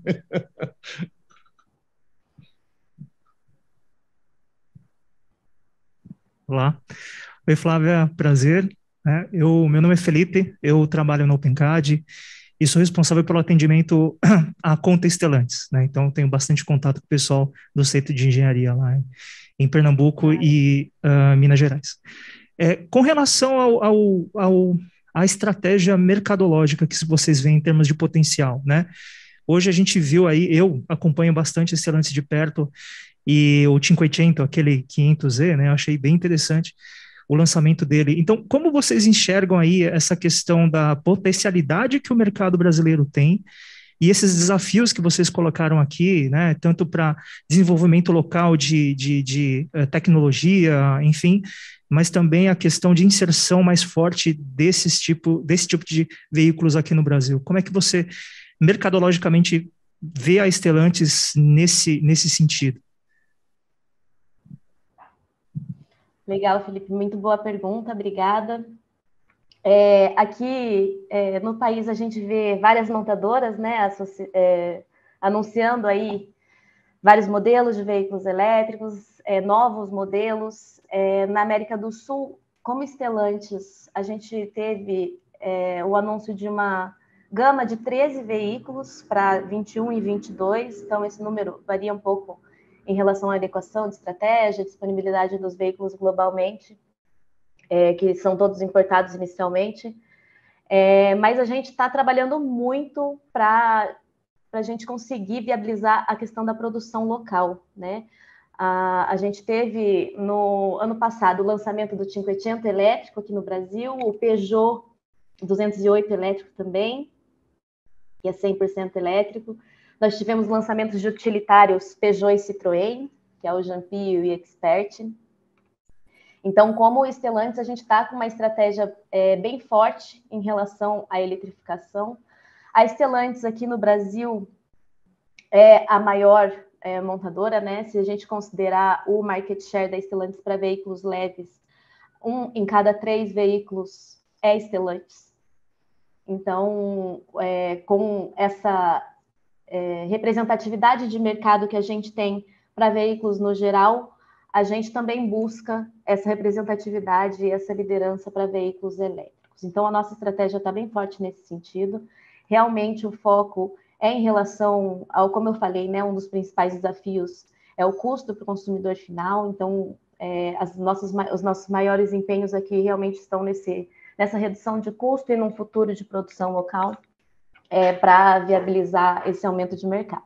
Olá. Oi, Flávia, prazer. Eu, meu nome é Felipe, eu trabalho no OpenCAD e sou responsável pelo atendimento à conta Stellantis, né? Então, tenho bastante contato com o pessoal do Centro de Engenharia lá em Pernambuco e uh, Minas Gerais. É, com relação ao, ao, ao, à estratégia mercadológica que vocês veem em termos de potencial, né? Hoje a gente viu aí, eu acompanho bastante a Stellantis de perto, e o quinhentos, aquele quinhentos Z, né, eu achei bem interessante o lançamento dele. Então, como vocês enxergam aí essa questão da potencialidade que o mercado brasileiro tem e esses desafios que vocês colocaram aqui, né, tanto para desenvolvimento local de, de, de uh, tecnologia, enfim, mas também a questão de inserção mais forte desses tipo, desse tipo de veículos aqui no Brasil? Como é que você, mercadologicamente, vê a Stellantis nesse, nesse sentido? Legal, Felipe, muito boa pergunta, obrigada. É, aqui é, no país a gente vê várias montadoras, né, é, anunciando aí vários modelos de veículos elétricos, é, novos modelos. É, na América do Sul, como Stellantis, a gente teve é, o anúncio de uma gama de treze veículos para vinte e um e vinte e dois, então esse número varia um pouco em relação à adequação de estratégia, disponibilidade dos veículos globalmente, é, que são todos importados inicialmente. É, mas a gente está trabalhando muito para a gente conseguir viabilizar a questão da produção local, né? A, a gente teve, no ano passado, o lançamento do quinhentos elétrico aqui no Brasil, o Peugeot duzentos e oito elétrico também, que é cem por cento elétrico. Nós tivemos lançamentos de utilitários Peugeot e Citroën, que é o Jampio e Expert. Então, como o Stellantis, a gente está com uma estratégia é, bem forte em relação à eletrificação. A Stellantis aqui no Brasil é a maior é, montadora, né? Se a gente considerar o market share da Stellantis para veículos leves, um em cada três veículos é Stellantis. Então, é, com essa é, representatividade de mercado que a gente tem para veículos no geral, a gente também busca essa representatividade e essa liderança para veículos elétricos. Então, a nossa estratégia está bem forte nesse sentido. Realmente, o foco é em relação ao, como eu falei, né, um dos principais desafios é o custo para o consumidor final. Então, é, as nossas, os nossos maiores empenhos aqui realmente estão nesse, nessa redução de custo e num futuro de produção local é, para viabilizar esse aumento de mercado.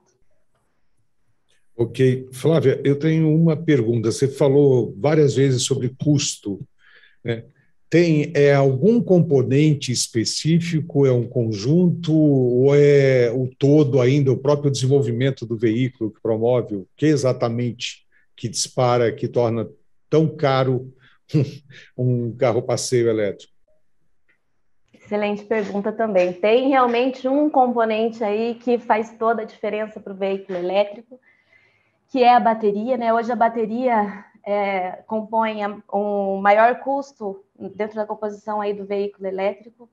Ok. Flávia, eu tenho uma pergunta. Você falou várias vezes sobre custo, né? Tem é, algum componente específico, é um conjunto, ou é o todo ainda, o próprio desenvolvimento do veículo que promove? O que exatamente que dispara, que torna tão caro um carro passeio elétrico? Excelente pergunta também. Tem realmente um componente aí que faz toda a diferença para o veículo elétrico, que é a bateria, né? Hoje a bateria é, compõe um maior custo dentro da composição aí do veículo elétrico.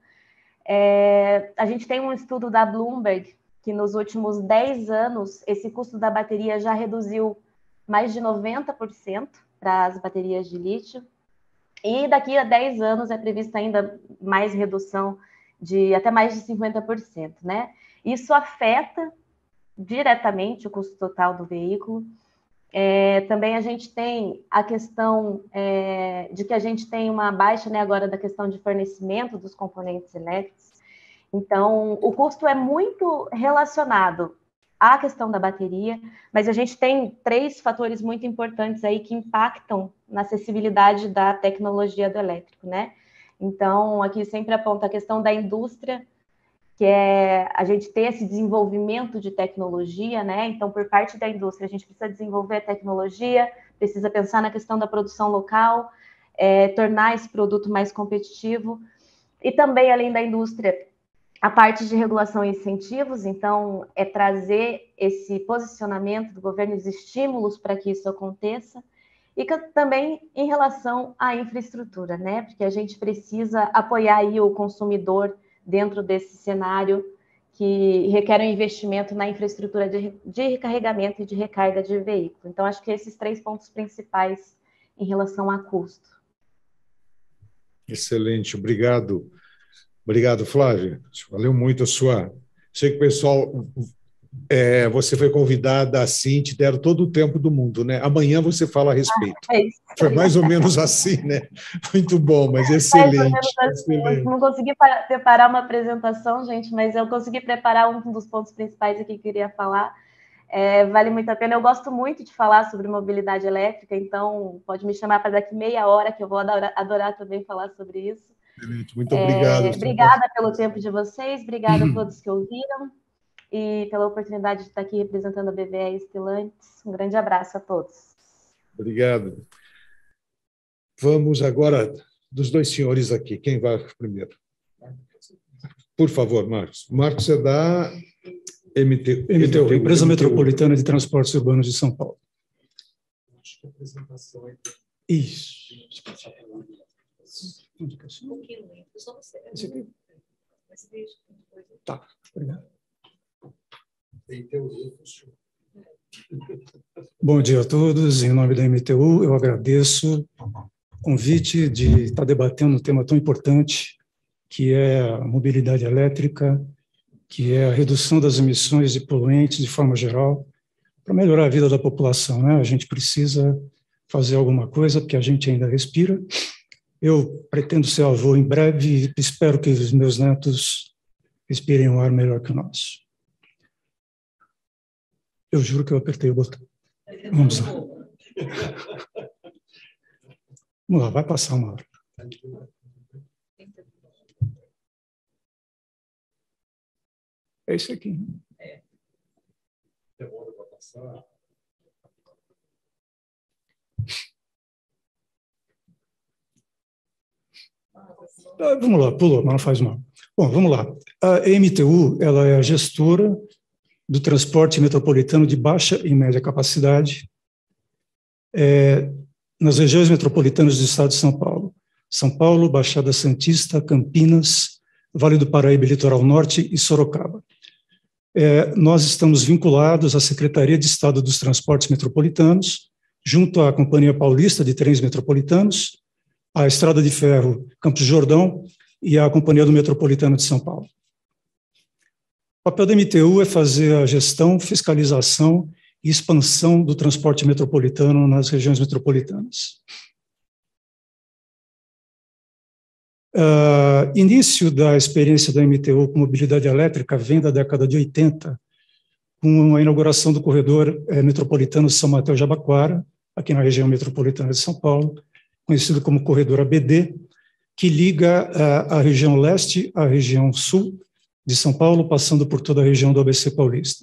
É, a gente tem um estudo da Bloomberg que nos últimos dez anos esse custo da bateria já reduziu mais de noventa por cento para as baterias de lítio, e daqui a dez anos é prevista ainda mais redução de até mais de cinquenta por cento, né? Isso afeta diretamente o custo total do veículo. É, também a gente tem a questão é, de que a gente tem uma baixa, né, agora da questão de fornecimento dos componentes elétricos. Então, o custo é muito relacionado à questão da bateria, mas a gente tem três fatores muito importantes aí que impactam na acessibilidade da tecnologia do elétrico, né? Então, aqui sempre aponta a questão da indústria, que é a gente ter esse desenvolvimento de tecnologia, né? Então, por parte da indústria, a gente precisa desenvolver a tecnologia, precisa pensar na questão da produção local, é, tornar esse produto mais competitivo, e também, além da indústria, a parte de regulação e incentivos. Então, é trazer esse posicionamento do governo, os estímulos para que isso aconteça, e que, também em relação à infraestrutura, né? Porque a gente precisa apoiar aí o consumidor dentro desse cenário que requer um investimento na infraestrutura de, de recarregamento e de recarga de veículo. Então, acho que esses três pontos principais em relação a custo. Excelente, obrigado. Obrigado, Flávia. Valeu muito a sua... Sei que o pessoal... É, você foi convidada assim, te deram todo o tempo do mundo, né? Amanhã você fala a respeito. Ah, é isso. Foi mais ou menos assim, né? Muito bom, mas excelente. Mais ou menos assim. Eu não consegui preparar uma apresentação, gente, mas eu consegui preparar um dos pontos principais aqui que eu queria falar. É, vale muito a pena. Eu gosto muito de falar sobre mobilidade elétrica, então pode me chamar para daqui meia hora, que eu vou adorar, adorar também falar sobre isso. Excelente. Muito obrigado. É, obrigada pelo tempo de vocês, obrigada a todos que ouviram e pela oportunidade de estar aqui representando a B V E e Stellantis. Um grande abraço a todos. Obrigado. Vamos agora dos dois senhores aqui. Quem vai primeiro? Por favor, Marcos. Marcos é da M T U, M T U, Empresa Metropolitana de Transportes Urbanos de São Paulo. Acho que a apresentação é... Isso. Um pouquinho lento, só você. Esse aqui? Tá, obrigado. Bom dia a todos. Em nome da M T U, eu agradeço o convite de estar debatendo um tema tão importante, que é a mobilidade elétrica, que é a redução das emissões de poluentes de forma geral, para melhorar a vida da população, né? A gente precisa fazer alguma coisa, porque a gente ainda respira. Eu pretendo ser avô em breve e espero que os meus netos respirem um ar melhor que o nosso. Eu juro que eu apertei o botão. Vamos lá. Vamos lá, vai passar uma hora. É isso aqui. Demora para passar. Ah, vamos lá, pulou, mas não faz mal. Bom, vamos lá. A M T U, ela é a gestora do transporte metropolitano de baixa e média capacidade é, nas regiões metropolitanas do estado de São Paulo. São Paulo, Baixada Santista, Campinas, Vale do Paraíba, Litoral Norte e Sorocaba. É, nós estamos vinculados à Secretaria de Estado dos Transportes Metropolitanos, junto à Companhia Paulista de Trens Metropolitanos, à Estrada de Ferro Campos do Jordão e à Companhia do Metropolitano de São Paulo. O papel da M T U é fazer a gestão, fiscalização e expansão do transporte metropolitano nas regiões metropolitanas. Uh, início da experiência da M T U com mobilidade elétrica vem da década de oitenta, com a inauguração do corredor eh, metropolitano São Mateus-Jabaquara, aqui na região metropolitana de São Paulo, conhecido como corredor A B D, que liga uh, a região leste à região sul de São Paulo, passando por toda a região do A B C paulista.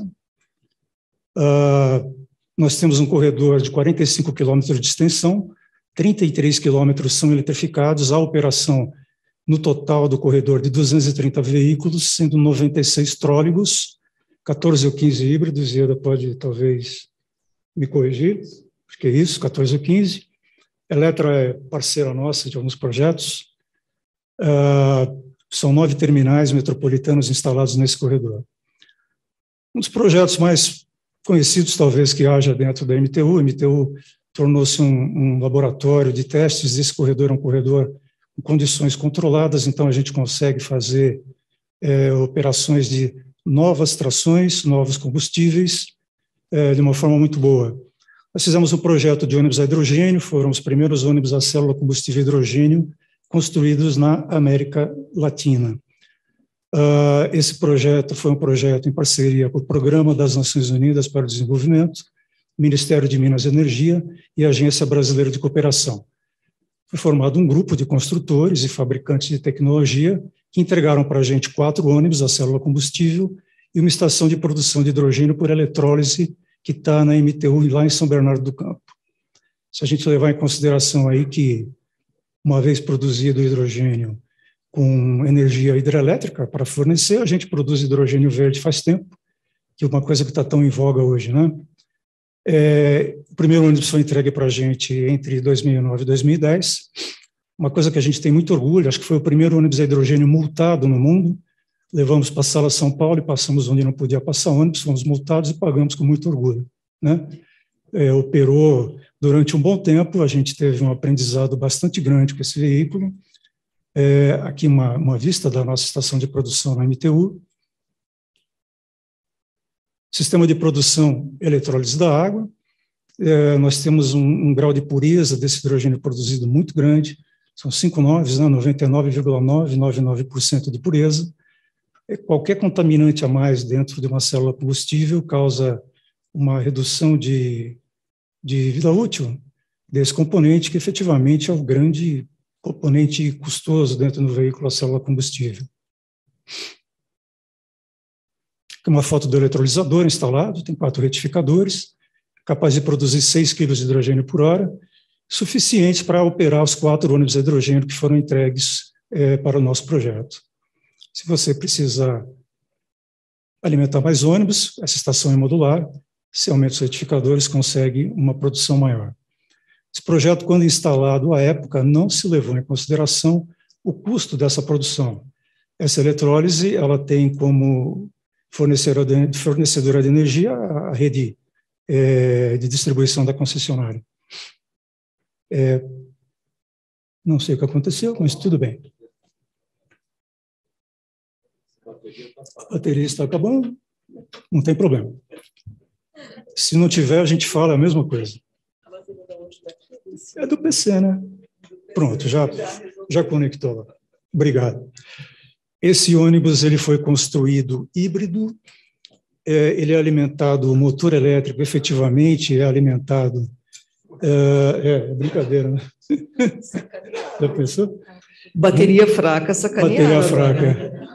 Uh, nós temos um corredor de quarenta e cinco quilômetros de extensão, trinta e três quilômetros são eletrificados, a operação no total do corredor de duzentos e trinta veículos, sendo noventa e seis trólebus, quatorze ou quinze híbridos, e Ieda pode talvez me corrigir, porque é isso, quatorze ou quinze. Eletra é parceira nossa de alguns projetos. Uh, são nove terminais metropolitanos instalados nesse corredor. Um dos projetos mais conhecidos, talvez, que haja dentro da M T U, a M T U tornou-se um, um laboratório de testes. Esse corredor é um corredor em condições controladas, então a gente consegue fazer é, operações de novas trações, novos combustíveis, é, de uma forma muito boa. Nós fizemos um projeto de ônibus a hidrogênio, foram os primeiros ônibus a célula combustível hidrogênio construídos na América Latina. Uh, esse projeto foi um projeto em parceria com o Programa das Nações Unidas para o Desenvolvimento, Ministério de Minas e Energia e a Agência Brasileira de Cooperação. Foi formado um grupo de construtores e fabricantes de tecnologia que entregaram para a gente quatro ônibus a célula combustível e uma estação de produção de hidrogênio por eletrólise que está na M T U lá em São Bernardo do Campo. Se a gente levar em consideração aí que, uma vez produzido o hidrogênio com energia hidrelétrica para fornecer, a gente produz hidrogênio verde faz tempo, que é uma coisa que está tão em voga hoje, né? É, o primeiro ônibus foi entregue para a gente entre dois mil e nove e dois mil e dez, uma coisa que a gente tem muito orgulho, acho que foi o primeiro ônibus a hidrogênio multado no mundo. Levamos para a Sala São Paulo e passamos onde não podia passar ônibus, fomos multados e pagamos com muito orgulho, né? É, operou durante um bom tempo, a gente teve um aprendizado bastante grande com esse veículo. É, aqui uma, uma vista da nossa estação de produção na M T U. Sistema de produção eletrólise da água. É, nós temos um, um grau de pureza desse hidrogênio produzido muito grande, são cinco noves, né, noventa e nove vírgula nove nove nove por cento de pureza. É, qualquer contaminante a mais dentro de uma célula combustível causa uma redução de, de vida útil desse componente, que efetivamente é o grande componente custoso dentro do veículo, a célula combustível. Aqui uma foto do eletrolisador instalado, tem quatro retificadores, capaz de produzir seis quilos de hidrogênio por hora, suficientes para operar os quatro ônibus de hidrogênio que foram entregues é, para o nosso projeto. Se você precisar alimentar mais ônibus, essa estação é modular, se aumenta os retificadores, consegue uma produção maior. Esse projeto, quando instalado à época, não se levou em consideração o custo dessa produção. Essa eletrólise, ela tem como fornecedora de, fornecedora de energia a rede é, de distribuição da concessionária. É, não sei o que aconteceu, mas tudo bem. A bateria está acabando, não tem problema. Se não tiver, a gente fala a mesma coisa. É do P C, né? Pronto, já, já conectou lá. Obrigado. Esse ônibus ele foi construído híbrido, é, ele é alimentado, o motor elétrico efetivamente é alimentado... É, é brincadeira, né? Já pensou? Bateria fraca, sacaneada. Bateria fraca.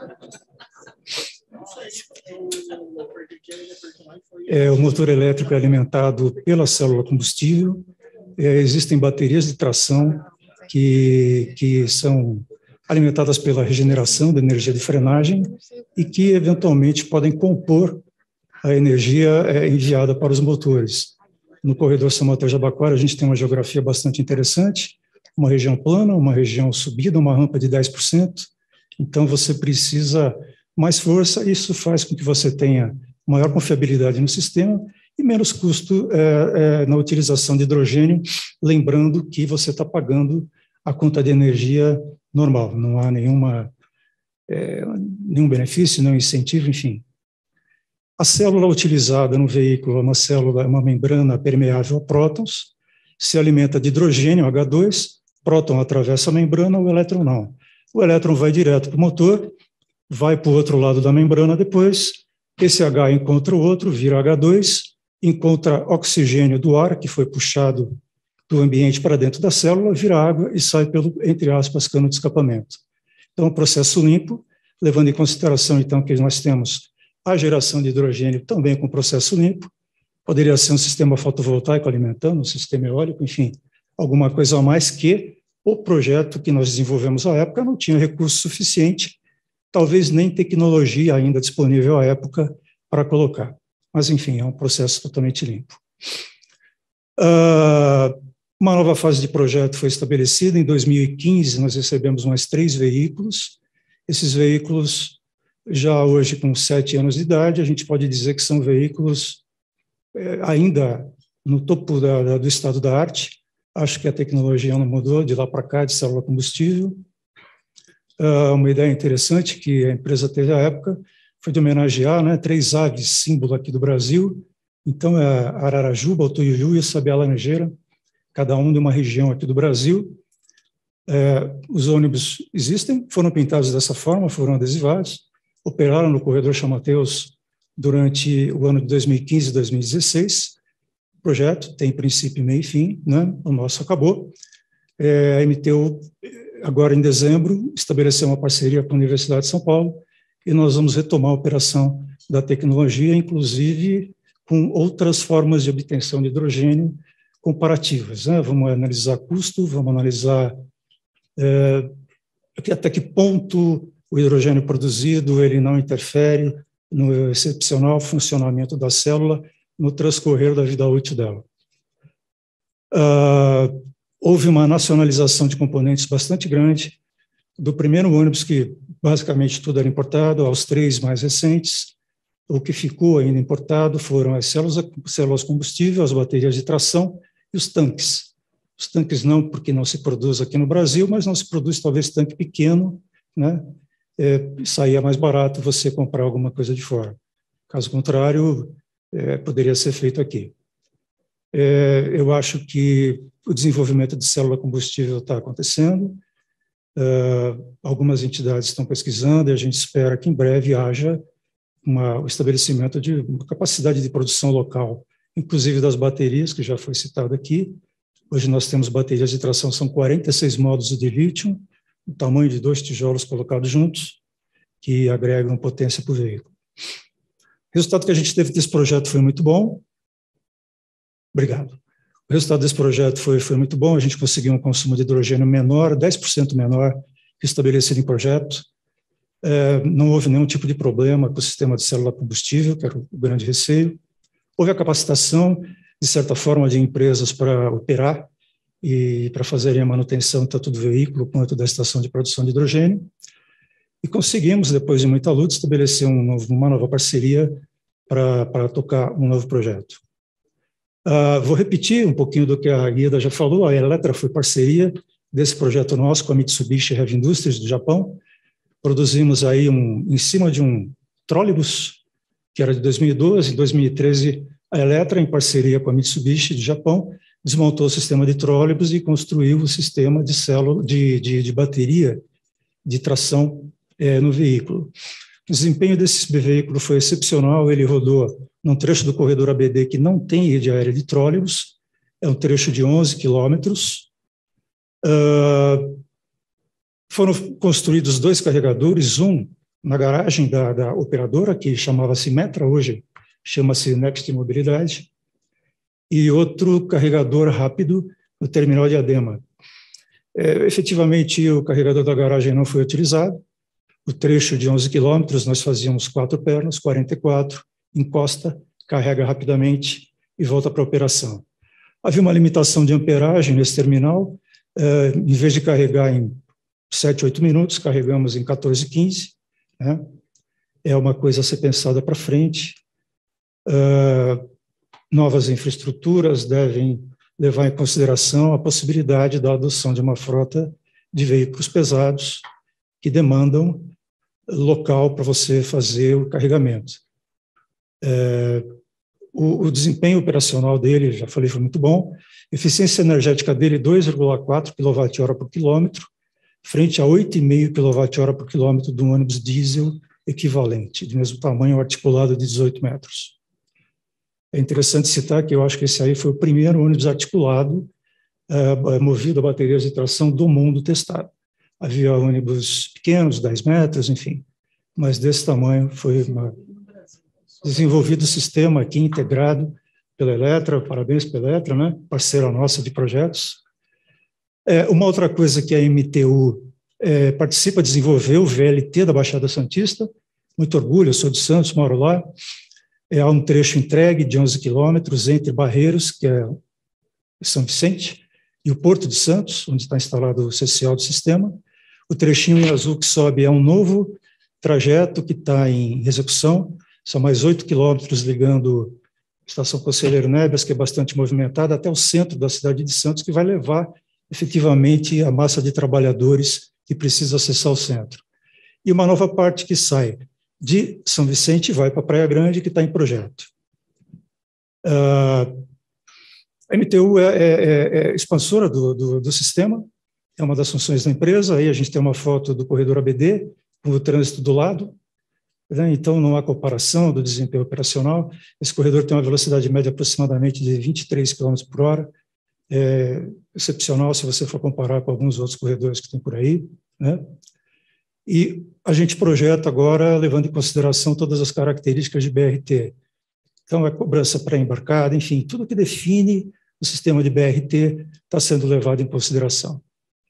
É, o motor elétrico é alimentado pela célula combustível. É, existem baterias de tração que, que são alimentadas pela regeneração da energia de frenagem e que, eventualmente, podem compor a energia é enviada para os motores. No corredor São Mateus-Jabaquara, a gente tem uma geografia bastante interessante, uma região plana, uma região subida, uma rampa de dez por cento, então você precisa mais força, isso faz com que você tenha maior confiabilidade no sistema e menos custo é, é, na utilização de hidrogênio, lembrando que você está pagando a conta de energia normal, não há nenhuma, é, nenhum benefício, nenhum incentivo, enfim. A célula utilizada no veículo é uma célula, uma membrana permeável a prótons, se alimenta de hidrogênio, H dois, próton atravessa a membrana, o elétron não. O elétron vai direto para o motor, vai para o outro lado da membrana depois, esse H encontra o outro, vira H dois, encontra oxigênio do ar, que foi puxado do ambiente para dentro da célula, vira água e sai pelo, entre aspas, cano de escapamento. Então, um processo limpo, levando em consideração, então, que nós temos a geração de hidrogênio também com processo limpo, poderia ser um sistema fotovoltaico alimentando, um sistema eólico, enfim, alguma coisa a mais que o projeto que nós desenvolvemos à época não tinha recurso suficiente, talvez nem tecnologia ainda disponível à época para colocar. Mas, enfim, é um processo totalmente limpo. Uh, uma nova fase de projeto foi estabelecida. Em dois mil e quinze, nós recebemos mais três veículos. Esses veículos, já hoje com sete anos de idade, a gente pode dizer que são veículos é, ainda no topo da, da, do estado da arte. Acho que a tecnologia não mudou de lá para cá, de célula combustível. Uh, uma ideia interessante que a empresa teve à época foi de homenagear, né, três aves símbolo aqui do Brasil. Então, é a Ararajuba, o Tuiuiu e a Sabiá Laranjeira, cada um de uma região aqui do Brasil. É, os ônibus existem, foram pintados dessa forma, foram adesivados, operaram no corredor São Mateus durante o ano de dois mil e quinze e dois mil e dezesseis. O projeto tem princípio, meio e fim, né? O nosso acabou. É, a M T U, agora em dezembro, estabeleceu uma parceria com a Universidade de São Paulo e nós vamos retomar a operação da tecnologia, inclusive com outras formas de obtenção de hidrogênio comparativas, né? Vamos analisar custo, vamos analisar é, até que ponto o hidrogênio produzido ele não interfere no excepcional funcionamento da célula no transcorrer da vida útil dela. Uh, houve uma nacionalização de componentes bastante grande, do primeiro ônibus, que basicamente tudo era importado, aos três mais recentes. O que ficou ainda importado foram as células, células combustível, as baterias de tração e os tanques. Os tanques não, porque não se produz aqui no Brasil, mas não se produz talvez tanque pequeno, né? É, saía mais barato você comprar alguma coisa de fora. Caso contrário, é, poderia ser feito aqui. É, eu acho que o desenvolvimento de célula combustível está acontecendo, é, algumas entidades estão pesquisando e a gente espera que em breve haja uma, o estabelecimento de uma capacidade de produção local, inclusive das baterias, que já foi citado aqui. Hoje nós temos baterias de tração, são quarenta e seis módulos de lítio, o tamanho de dois tijolos colocados juntos, que agregam potência para o veículo. O resultado que a gente teve desse projeto foi muito bom. Obrigado. O resultado desse projeto foi, foi muito bom, a gente conseguiu um consumo de hidrogênio menor, dez por cento menor que estabelecido em projeto. É, não houve nenhum tipo de problema com o sistema de célula combustível, que era o grande receio. Houve a capacitação, de certa forma, de empresas para operar e para fazerem a manutenção tanto do veículo quanto da estação de produção de hidrogênio. E conseguimos, depois de muita luta, estabelecer um novo, uma nova parceria para, para tocar um novo projeto. Uh, vou repetir um pouquinho do que a Ieda já falou. A Eletra foi parceria desse projeto nosso com a Mitsubishi Heavy Industries do Japão. Produzimos aí, um, em cima de um trólebus, que era de dois mil e doze, em dois mil e treze, a Eletra, em parceria com a Mitsubishi do Japão, desmontou o sistema de trólebus e construiu o sistema de célula, de, de, de bateria de tração é, no veículo. O desempenho desse veículo foi excepcional, ele rodou num trecho do corredor A B D que não tem rede aérea de trólebus, é um trecho de onze quilômetros. Uh, foram construídos dois carregadores, um na garagem da, da operadora, que chamava-se Metra, hoje chama-se Next Mobilidade, e outro carregador rápido no terminal de Adema. É, efetivamente, o carregador da garagem não foi utilizado. O trecho de onze quilômetros, nós fazíamos quatro pernas, quarenta e quatro, encosta, carrega rapidamente e volta para a operação. Havia uma limitação de amperagem nesse terminal, eh, em vez de carregar em sete, oito minutos, carregamos em quatorze, quinze, né? É uma coisa a ser pensada para frente. Uh, novas infraestruturas devem levar em consideração a possibilidade da adoção de uma frota de veículos pesados que demandam local para você fazer o carregamento. É, o, o desempenho operacional dele, já falei, foi muito bom. Eficiência energética dele, dois vírgula quatro quilowatt-hora por quilômetro, frente a oito vírgula cinco quilowatt-hora por quilômetro de um ônibus diesel equivalente, de mesmo tamanho, articulado de dezoito metros. É interessante citar que eu acho que esse aí foi o primeiro ônibus articulado uh, movido a baterias de tração do mundo testado. Havia ônibus pequenos, dez metros, enfim, mas desse tamanho foi uma... desenvolvido o sistema aqui integrado pela Eletra, parabéns pela Eletra, né? Parceira nossa de projetos. É, uma outra coisa que a M T U é, participa, desenvolveu o V L T da Baixada Santista, muito orgulho, eu sou de Santos, moro lá. É um trecho entregue de onze quilômetros entre Barreiros, que é São Vicente, e o Porto de Santos, onde está instalado o C C O do sistema. O trechinho em azul que sobe é um novo trajeto que está em execução, são mais oito quilômetros ligando a Estação Conselheiro Nebias, que é bastante movimentada, até o centro da cidade de Santos, que vai levar efetivamente a massa de trabalhadores que precisa acessar o centro. E uma nova parte que sai de São Vicente e vai para Praia Grande, que está em projeto. Uh, a M T U é, é, é expansora do, do, do sistema, é uma das funções da empresa. Aí a gente tem uma foto do corredor A B D, com o trânsito do lado, né? Então não há comparação do desempenho operacional. Esse corredor tem uma velocidade média aproximadamente de vinte e três quilômetros por hora, é excepcional se você for comparar com alguns outros corredores que tem por aí, né? E a gente projeta agora, levando em consideração todas as características de B R T. Então, a cobrança pré-embarcada, enfim, tudo que define o sistema de B R T está sendo levado em consideração.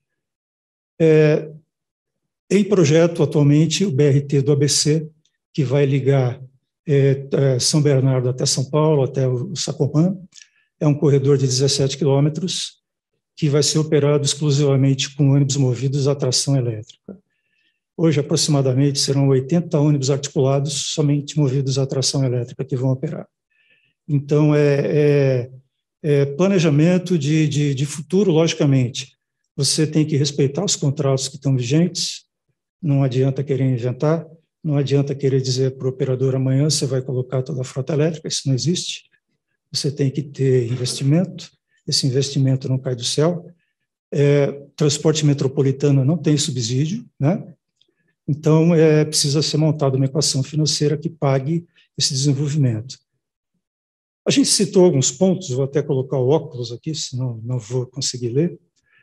É, em projeto, atualmente, o B R T do A B C, que vai ligar é, é, São Bernardo até São Paulo, até o Sacomã, é um corredor de dezessete quilômetros, que vai ser operado exclusivamente com ônibus movidos a tração elétrica. Hoje, aproximadamente, serão oitenta ônibus articulados, somente movidos a tração elétrica, que vão operar. Então, é, é, é planejamento de, de, de futuro, logicamente. Você tem que respeitar os contratos que estão vigentes, não adianta querer inventar, não adianta querer dizer para o operador amanhã você vai colocar toda a frota elétrica, isso não existe. Você tem que ter investimento, esse investimento não cai do céu. É, transporte metropolitano não tem subsídio, né? Então, é, precisa ser montada uma equação financeira que pague esse desenvolvimento. A gente citou alguns pontos, vou até colocar o óculos aqui, senão não vou conseguir ler.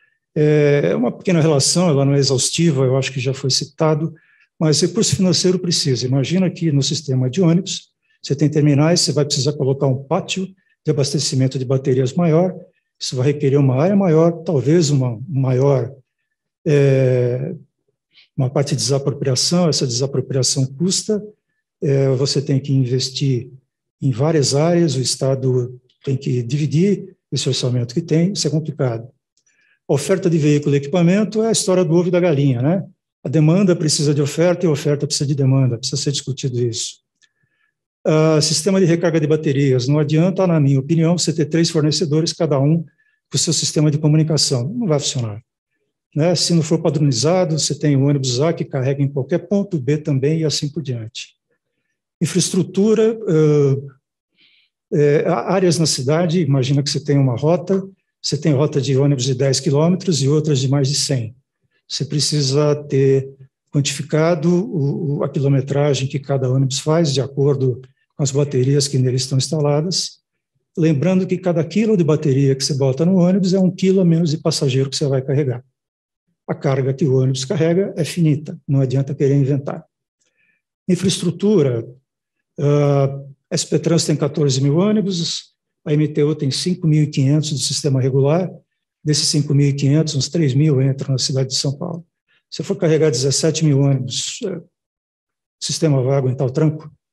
É uma pequena relação, ela não é exaustiva, eu acho que já foi citado, mas recurso financeiro precisa. Imagina que no sistema de ônibus, você tem terminais, você vai precisar colocar um pátio de abastecimento de baterias maior, isso vai requerer uma área maior, talvez uma maior... É, uma parte de desapropriação, essa desapropriação custa, é, você tem que investir em várias áreas, o Estado tem que dividir esse orçamento que tem, isso é complicado. A oferta de veículo e equipamento é a história do ovo e da galinha, né? A demanda precisa de oferta e a oferta precisa de demanda, precisa ser discutido isso. Uh, sistema de recarga de baterias, não adianta, na minha opinião, você ter três fornecedores, cada um com o seu sistema de comunicação, não vai funcionar. Né? Se não for padronizado, você tem o ônibus A que carrega em qualquer ponto, B também, e assim por diante. Infraestrutura, uh, é, áreas na cidade, imagina que você tem uma rota, você tem rota de ônibus de dez quilômetros e outras de mais de cem. Você precisa ter quantificado o, a quilometragem que cada ônibus faz, de acordo com as baterias que nele estão instaladas, lembrando que cada quilo de bateria que você bota no ônibus é um quilo a menos de passageiro que você vai carregar. A carga que o ônibus carrega é finita, não adianta querer inventar. Infraestrutura, a S P Trans tem quatorze mil ônibus, a M T U tem cinco mil e quinhentos do sistema regular, desses cinco mil e quinhentos, uns três mil entram na cidade de São Paulo. Se for carregar dezessete mil ônibus, o sistema vai aguentar o tranco?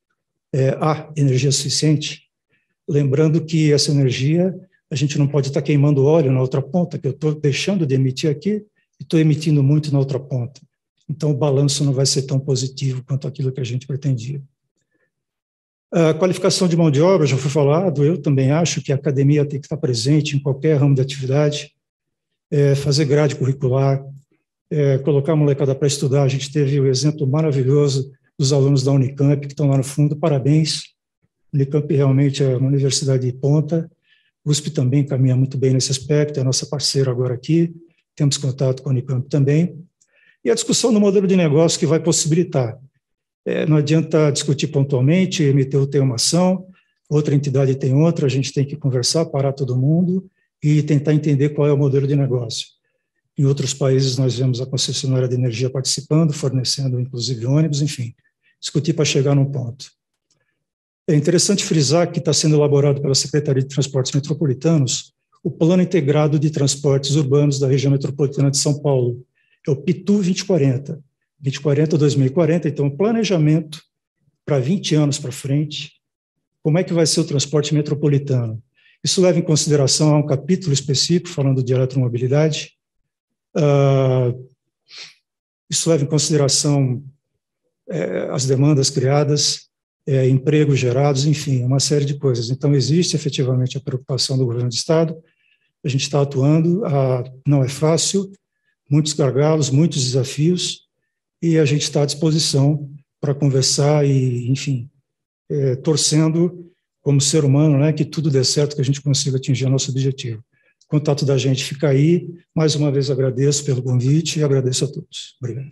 é, há energia suficiente, lembrando que essa energia, a gente não pode estar queimando óleo na outra ponta, que eu estou deixando de emitir aqui e estou emitindo muito na outra ponta. Então, o balanço não vai ser tão positivo quanto aquilo que a gente pretendia. A qualificação de mão de obra, já foi falado, eu também acho que a academia tem que estar presente em qualquer ramo de atividade, é, fazer grade curricular, é, colocar a molecada para estudar. A gente teve o exemplo maravilhoso dos alunos da Unicamp, que estão lá no fundo, parabéns. Unicamp realmente é uma universidade de ponta, U S P também caminha muito bem nesse aspecto, é nossa parceira agora aqui, temos contato com a Unicamp também. E a discussão do modelo de negócio que vai possibilitar. É, não adianta discutir pontualmente, M T U tem uma ação, outra entidade tem outra, a gente tem que conversar, parar todo mundo e tentar entender qual é o modelo de negócio. Em outros países nós vemos a concessionária de energia participando, fornecendo inclusive ônibus, enfim, discutir para chegar num ponto. É interessante frisar que está sendo elaborado pela Secretaria de Transportes Metropolitanos o Plano Integrado de Transportes Urbanos da Região Metropolitana de São Paulo, é o P I T U vinte e quarenta. vinte e quarenta, dois mil e quarenta, então, planejamento para vinte anos para frente, como é que vai ser o transporte metropolitano. Isso leva em consideração a um capítulo específico falando de eletromobilidade, uh, isso leva em consideração é, as demandas criadas, é, empregos gerados, enfim, uma série de coisas. Então, existe efetivamente a preocupação do governo do Estado, a gente está atuando, uh, não é fácil, muitos gargalos, muitos desafios, e a gente está à disposição para conversar e, enfim, é, torcendo como ser humano, né, que tudo dê certo, que a gente consiga atingir o nosso objetivo. O contato da gente fica aí. Mais uma vez agradeço pelo convite e agradeço a todos. Obrigado.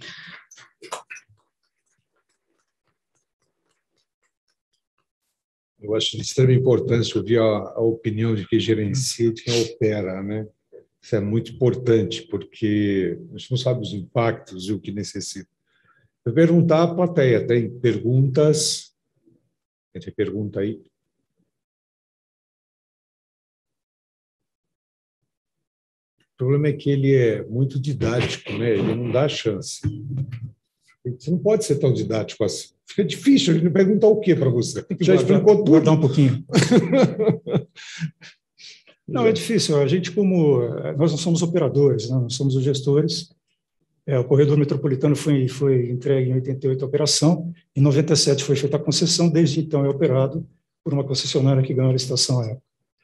Eu acho de extrema importância ouvir a, a opinião de quem gerencia e quem opera, né? Isso é muito importante, porque a gente não sabe os impactos e o que necessita. Eu vou perguntar à plateia, tem perguntas? A gente pergunta aí. O problema é que ele é muito didático, né? Ele não dá chance. Você não pode ser tão didático assim. Fica difícil, ele perguntar o quê para você? Tem que já guardar, explicou tudo. Guardar um pouquinho. Não, é difícil. A gente, como... Nós não somos operadores, né? Nós somos os gestores. É, o corredor metropolitano foi, foi entregue em oitenta e oito a operação, em noventa e sete foi feita a concessão, desde então é operado por uma concessionária que ganhou a licitação à época.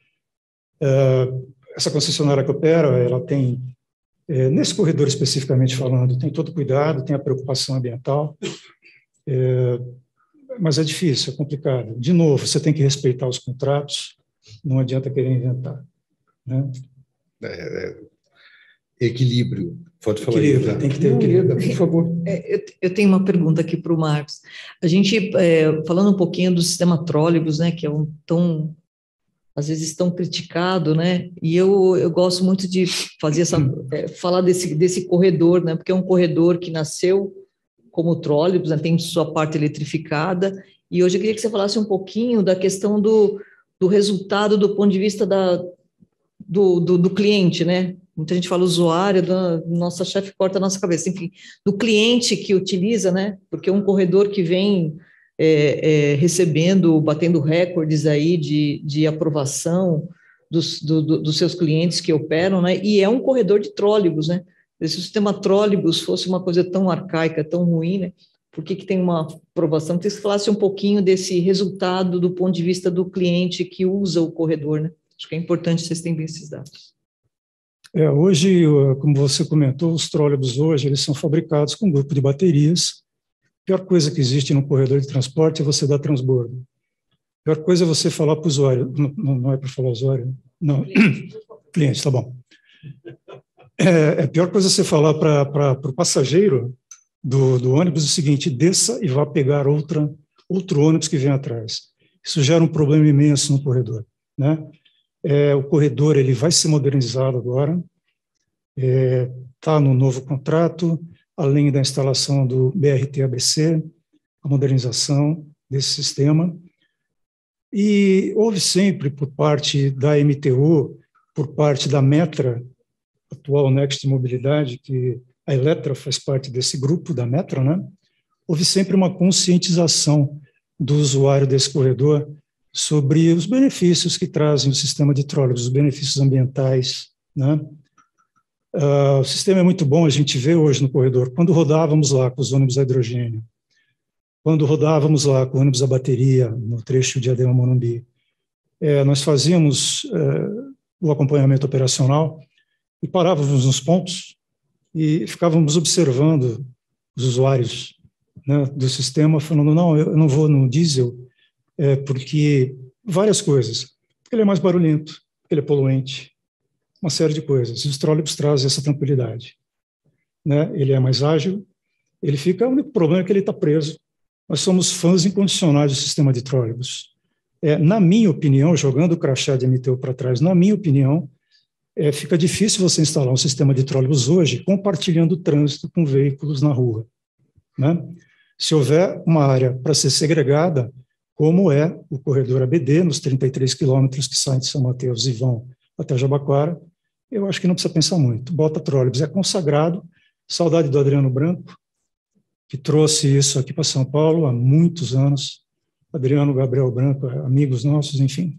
É, essa concessionária que opera, ela tem, é, nesse corredor especificamente falando, tem todo o cuidado, tem a preocupação ambiental, é, mas é difícil, é complicado. De novo, você tem que respeitar os contratos, não adianta querer inventar, né? É, é, equilíbrio. Pode falar equilíbrio, aí, tem que ter equilíbrio, por favor. É, eu, eu tenho uma pergunta aqui para o Marcos. A gente, é, falando um pouquinho do sistema trólebus, né, que é um tão, às vezes, tão criticado, né, e eu, eu gosto muito de fazer essa, é, falar desse, desse corredor, né, porque é um corredor que nasceu como trólebus, né, tem sua parte eletrificada, e hoje eu queria que você falasse um pouquinho da questão do, do resultado do ponto de vista da, do, do, do cliente, né? Muita gente fala usuário, da nossa chefe corta a nossa cabeça, enfim, do cliente que utiliza, né? Porque é um corredor que vem é, é, recebendo, batendo recordes aí de, de aprovação dos, do, do, dos seus clientes que operam, né? E é um corredor de trólebus, né? Se o sistema trólebus fosse uma coisa tão arcaica, tão ruim, né? Por que que tem uma aprovação? Queria que você falasse um pouquinho desse resultado do ponto de vista do cliente que usa o corredor, né? Acho que é importante vocês terem esses dados. É, hoje, como você comentou, os trólebus hoje eles são fabricados com um grupo de baterias. A pior coisa que existe no corredor de transporte é você dar transbordo. A pior coisa é você falar para o usuário, não, não é para falar usuário, não, cliente, tá bom. É, a pior coisa é você falar para o passageiro do, do ônibus o seguinte: desça e vá pegar outra, outro ônibus que vem atrás. Isso gera um problema imenso no corredor, né? É, o corredor ele vai ser modernizado agora, está é, no novo contrato, além da instalação do B R T A B C, a modernização desse sistema. E houve sempre, por parte da M T U, por parte da Metra, atual Next Mobilidade, que a Eletra faz parte desse grupo da Metra, né? Houve sempre uma conscientização do usuário desse corredor sobre os benefícios que trazem o sistema de trólebus, os benefícios ambientais, né? Uh, o sistema é muito bom, a gente vê hoje no corredor. Quando rodávamos lá com os ônibus a hidrogênio, quando rodávamos lá com ônibus a bateria, no trecho de Diadema-Morumbi, é, nós fazíamos é, o acompanhamento operacional e parávamos nos pontos e ficávamos observando os usuários, né, do sistema, falando, não, eu não vou no diesel, é, porque várias coisas. Porque ele é mais barulhento, porque ele é poluente, uma série de coisas. E os trólebus trazem essa tranquilidade, né? Ele é mais ágil, ele fica... O único problema é que ele está preso. Nós somos fãs incondicionais do sistema de trólebus. É, na minha opinião, jogando o crachá de M T U para trás, na minha opinião, é, fica difícil você instalar um sistema de trólebus hoje compartilhando o trânsito com veículos na rua, né? Se houver uma área para ser segregada, como é o corredor A B D, nos trinta e três quilômetros que saem de São Mateus e vão até Jabaquara, eu acho que não precisa pensar muito. Bota trólebus, é consagrado, saudade do Adriano Branco, que trouxe isso aqui para São Paulo há muitos anos, Adriano, Gabriel Branco, amigos nossos, enfim.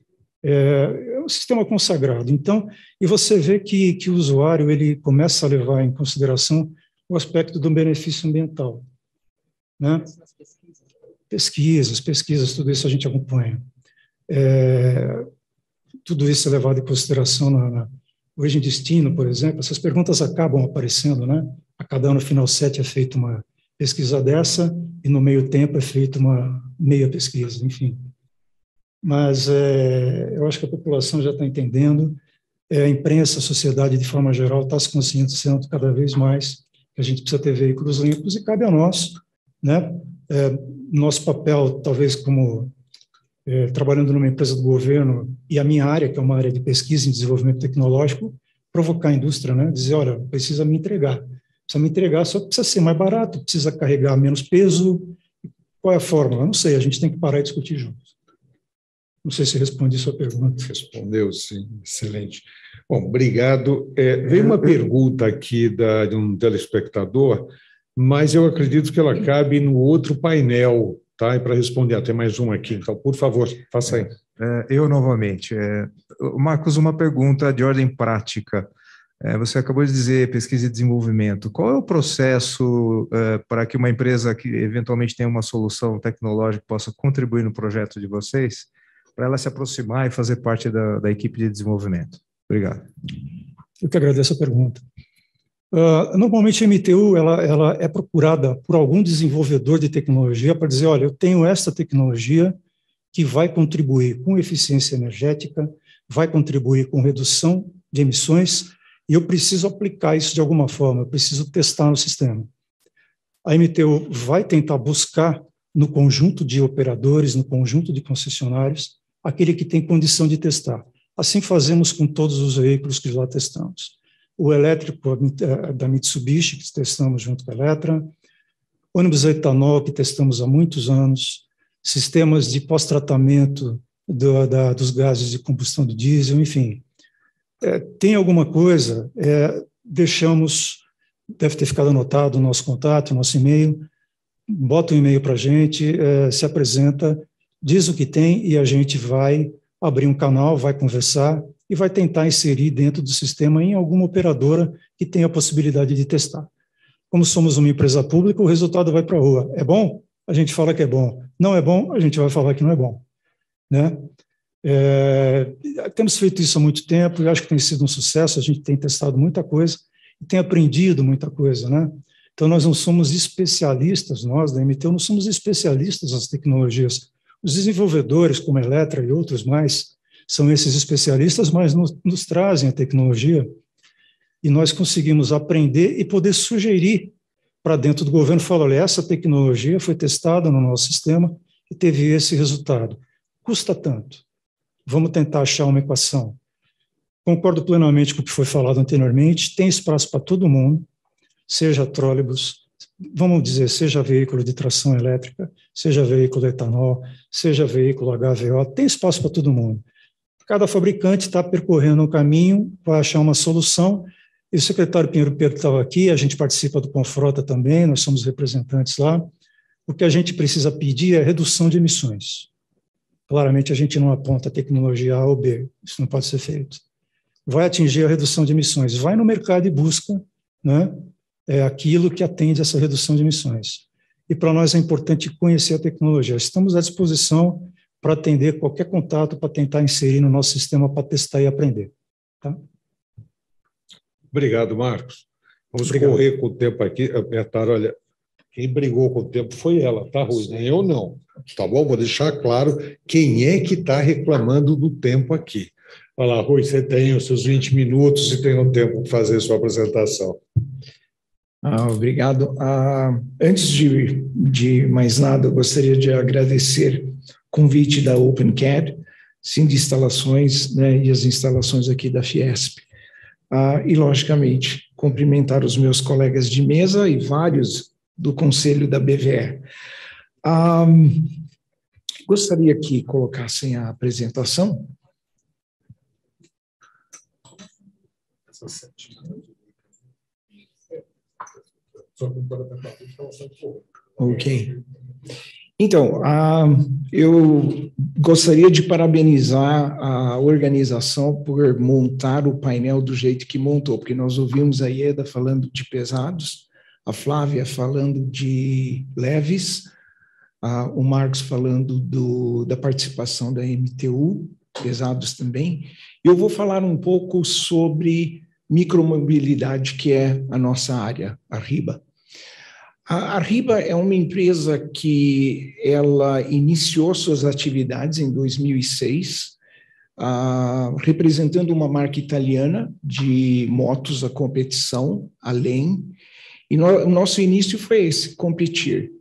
É, é um sistema consagrado. Então, e você vê que, que o usuário ele começa a levar em consideração o aspecto do benefício ambiental, né? Pesquisas, pesquisas, tudo isso a gente acompanha. É, tudo isso é levado em consideração na, na Origem e Destino, por exemplo. Essas perguntas acabam aparecendo, né? A cada ano, final sete, é feita uma pesquisa dessa, e no meio tempo é feita uma meia pesquisa, enfim. Mas é, eu acho que a população já está entendendo, é, a imprensa, a sociedade, de forma geral, está se conscientizando cada vez mais que a gente precisa ter veículos limpos, e cabe a nós, né? É, nosso papel, talvez como é, trabalhando numa empresa do governo, e a minha área, que é uma área de pesquisa e desenvolvimento tecnológico, provocar a indústria, né? Dizer, olha, precisa me entregar. Precisa me entregar, só que precisa ser mais barato, precisa carregar menos peso. Qual é a fórmula? Não sei, a gente tem que parar e discutir juntos. Não sei se respondi a sua pergunta. Respondeu, sim. Excelente. Bom, obrigado. É, veio uma pergunta aqui da, de um telespectador, mas eu acredito que ela cabe no outro painel, tá? E para responder, até mais um aqui. Então, por favor, faça aí. É, eu, novamente. É, Marcos, uma pergunta de ordem prática. É, você acabou de dizer pesquisa e desenvolvimento. Qual é o processo é, para que uma empresa que eventualmente tenha uma solução tecnológica possa contribuir no projeto de vocês, para ela se aproximar e fazer parte da, da equipe de desenvolvimento? Obrigado. Eu que agradeço a pergunta. Uh, normalmente a M T U ela, ela é procurada por algum desenvolvedor de tecnologia para dizer, olha, eu tenho esta tecnologia que vai contribuir com eficiência energética, vai contribuir com redução de emissões, e eu preciso aplicar isso de alguma forma, eu preciso testar no sistema. A M T U vai tentar buscar no conjunto de operadores, no conjunto de concessionários, aquele que tem condição de testar. Assim fazemos com todos os veículos que já testamos. O elétrico da Mitsubishi, que testamos junto com a Eletra, ônibus a etanol, que testamos há muitos anos, sistemas de pós-tratamento do, da, dos gases de combustão do diesel, enfim. É, tem alguma coisa, é, deixamos, deve ter ficado anotado o nosso contato, o nosso e-mail, bota um e-mail para a gente, é, se apresenta, diz o que tem e a gente vai abrir um canal, vai conversar e vai tentar inserir dentro do sistema em alguma operadora que tenha a possibilidade de testar. Como somos uma empresa pública, o resultado vai para a rua. É bom? A gente fala que é bom. Não é bom? A gente vai falar que não é bom, né? É, temos feito isso há muito tempo e acho que tem sido um sucesso. A gente tem testado muita coisa e tem aprendido muita coisa, né? Então, nós não somos especialistas, nós da M T U não somos especialistas nas tecnologias. Os desenvolvedores, como a Eletra e outros mais, são esses especialistas, mas nos, nos trazem a tecnologia e nós conseguimos aprender e poder sugerir para dentro do governo, falar, olha, essa tecnologia foi testada no nosso sistema e teve esse resultado. Custa tanto. Vamos tentar achar uma equação. Concordo plenamente com o que foi falado anteriormente, tem espaço para todo mundo, seja trólebus, vamos dizer, seja veículo de tração elétrica, seja veículo etanol, seja veículo H V O, tem espaço para todo mundo. Cada fabricante está percorrendo um caminho para achar uma solução, e o secretário Pinheiro Pedro estava aqui, a gente participa do Confrota também, nós somos representantes lá, o que a gente precisa pedir é redução de emissões. Claramente, a gente não aponta tecnologia A ou B, isso não pode ser feito. Vai atingir a redução de emissões, vai no mercado e busca, né, é, aquilo que atende a essa redução de emissões. E para nós é importante conhecer a tecnologia. Estamos à disposição para atender qualquer contato, para tentar inserir no nosso sistema, para testar e aprender. Tá? Obrigado, Marcos. Vamos Obrigado. correr com o tempo aqui. Apertar, olha, quem brigou com o tempo foi ela, tá, Rui? Nem eu não. Tá bom? Vou deixar claro quem é que está reclamando do tempo aqui. Olha lá, Rui, você tem os seus vinte minutos e tem um tempo para fazer a sua apresentação. Ah, obrigado. Ah, antes de, de mais nada, eu gostaria de agradecer o convite da OpenCAD, Sim de Instalações, né, e as instalações aqui da Fiesp. Ah, e, logicamente, cumprimentar os meus colegas de mesa e vários do Conselho da B V E. Ah, gostaria que colocassem a apresentação. Ok. Então, ah, eu gostaria de parabenizar a organização por montar o painel do jeito que montou, porque nós ouvimos a Ieda falando de pesados, a Flávia falando de leves, ah, o Marcos falando do, da participação da M T U, pesados também. Eu vou falar um pouco sobre micromobilidade, que é a nossa área, a RIBA. A Arriba é uma empresa que ela iniciou suas atividades em dois mil e seis, uh, representando uma marca italiana de motos à competição, a Len, e no, o nosso início foi esse, competir.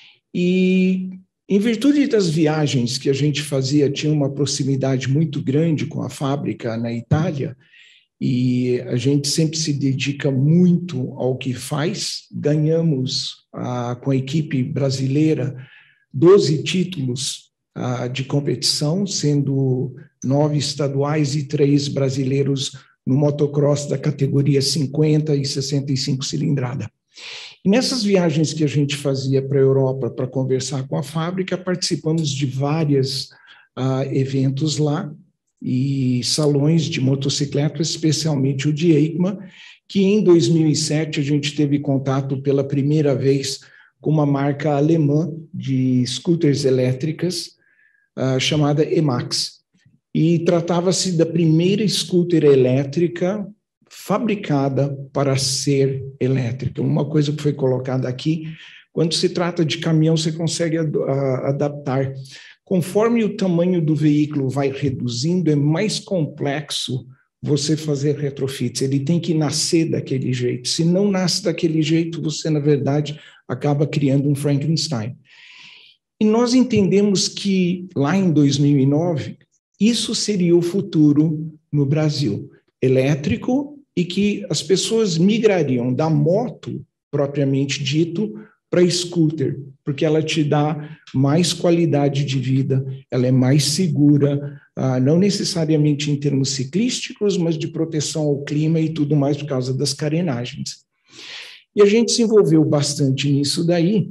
E em virtude das viagens que a gente fazia, tinha uma proximidade muito grande com a fábrica na Itália, e a gente sempre se dedica muito ao que faz. Ganhamos, ah, com a equipe brasileira, doze títulos ah, de competição, sendo nove estaduais e três brasileiros no motocross da categoria cinquenta e sessenta e cinco cilindrada. E nessas viagens que a gente fazia para a Europa para conversar com a fábrica, participamos de vários ah, eventos lá, e salões de motocicleta, especialmente o de EICMA, que em dois mil e sete a gente teve contato pela primeira vez com uma marca alemã de scooters elétricas, uh, chamada Emax. E tratava-se da primeira scooter elétrica fabricada para ser elétrica. Uma coisa que foi colocada aqui, quando se trata de caminhão, você consegue ad- a- adaptar. Conforme o tamanho do veículo vai reduzindo, é mais complexo você fazer retrofits. Ele tem que nascer daquele jeito. Se não nasce daquele jeito, você, na verdade, acaba criando um Frankenstein. E nós entendemos que, lá em dois mil e nove, isso seria o futuro no Brasil. Elétrico, e que as pessoas migrariam da moto, propriamente dito, para scooter, porque ela te dá mais qualidade de vida, ela é mais segura, ah, não necessariamente em termos ciclísticos, mas de proteção ao clima e tudo mais por causa das carenagens. E a gente se envolveu bastante nisso daí,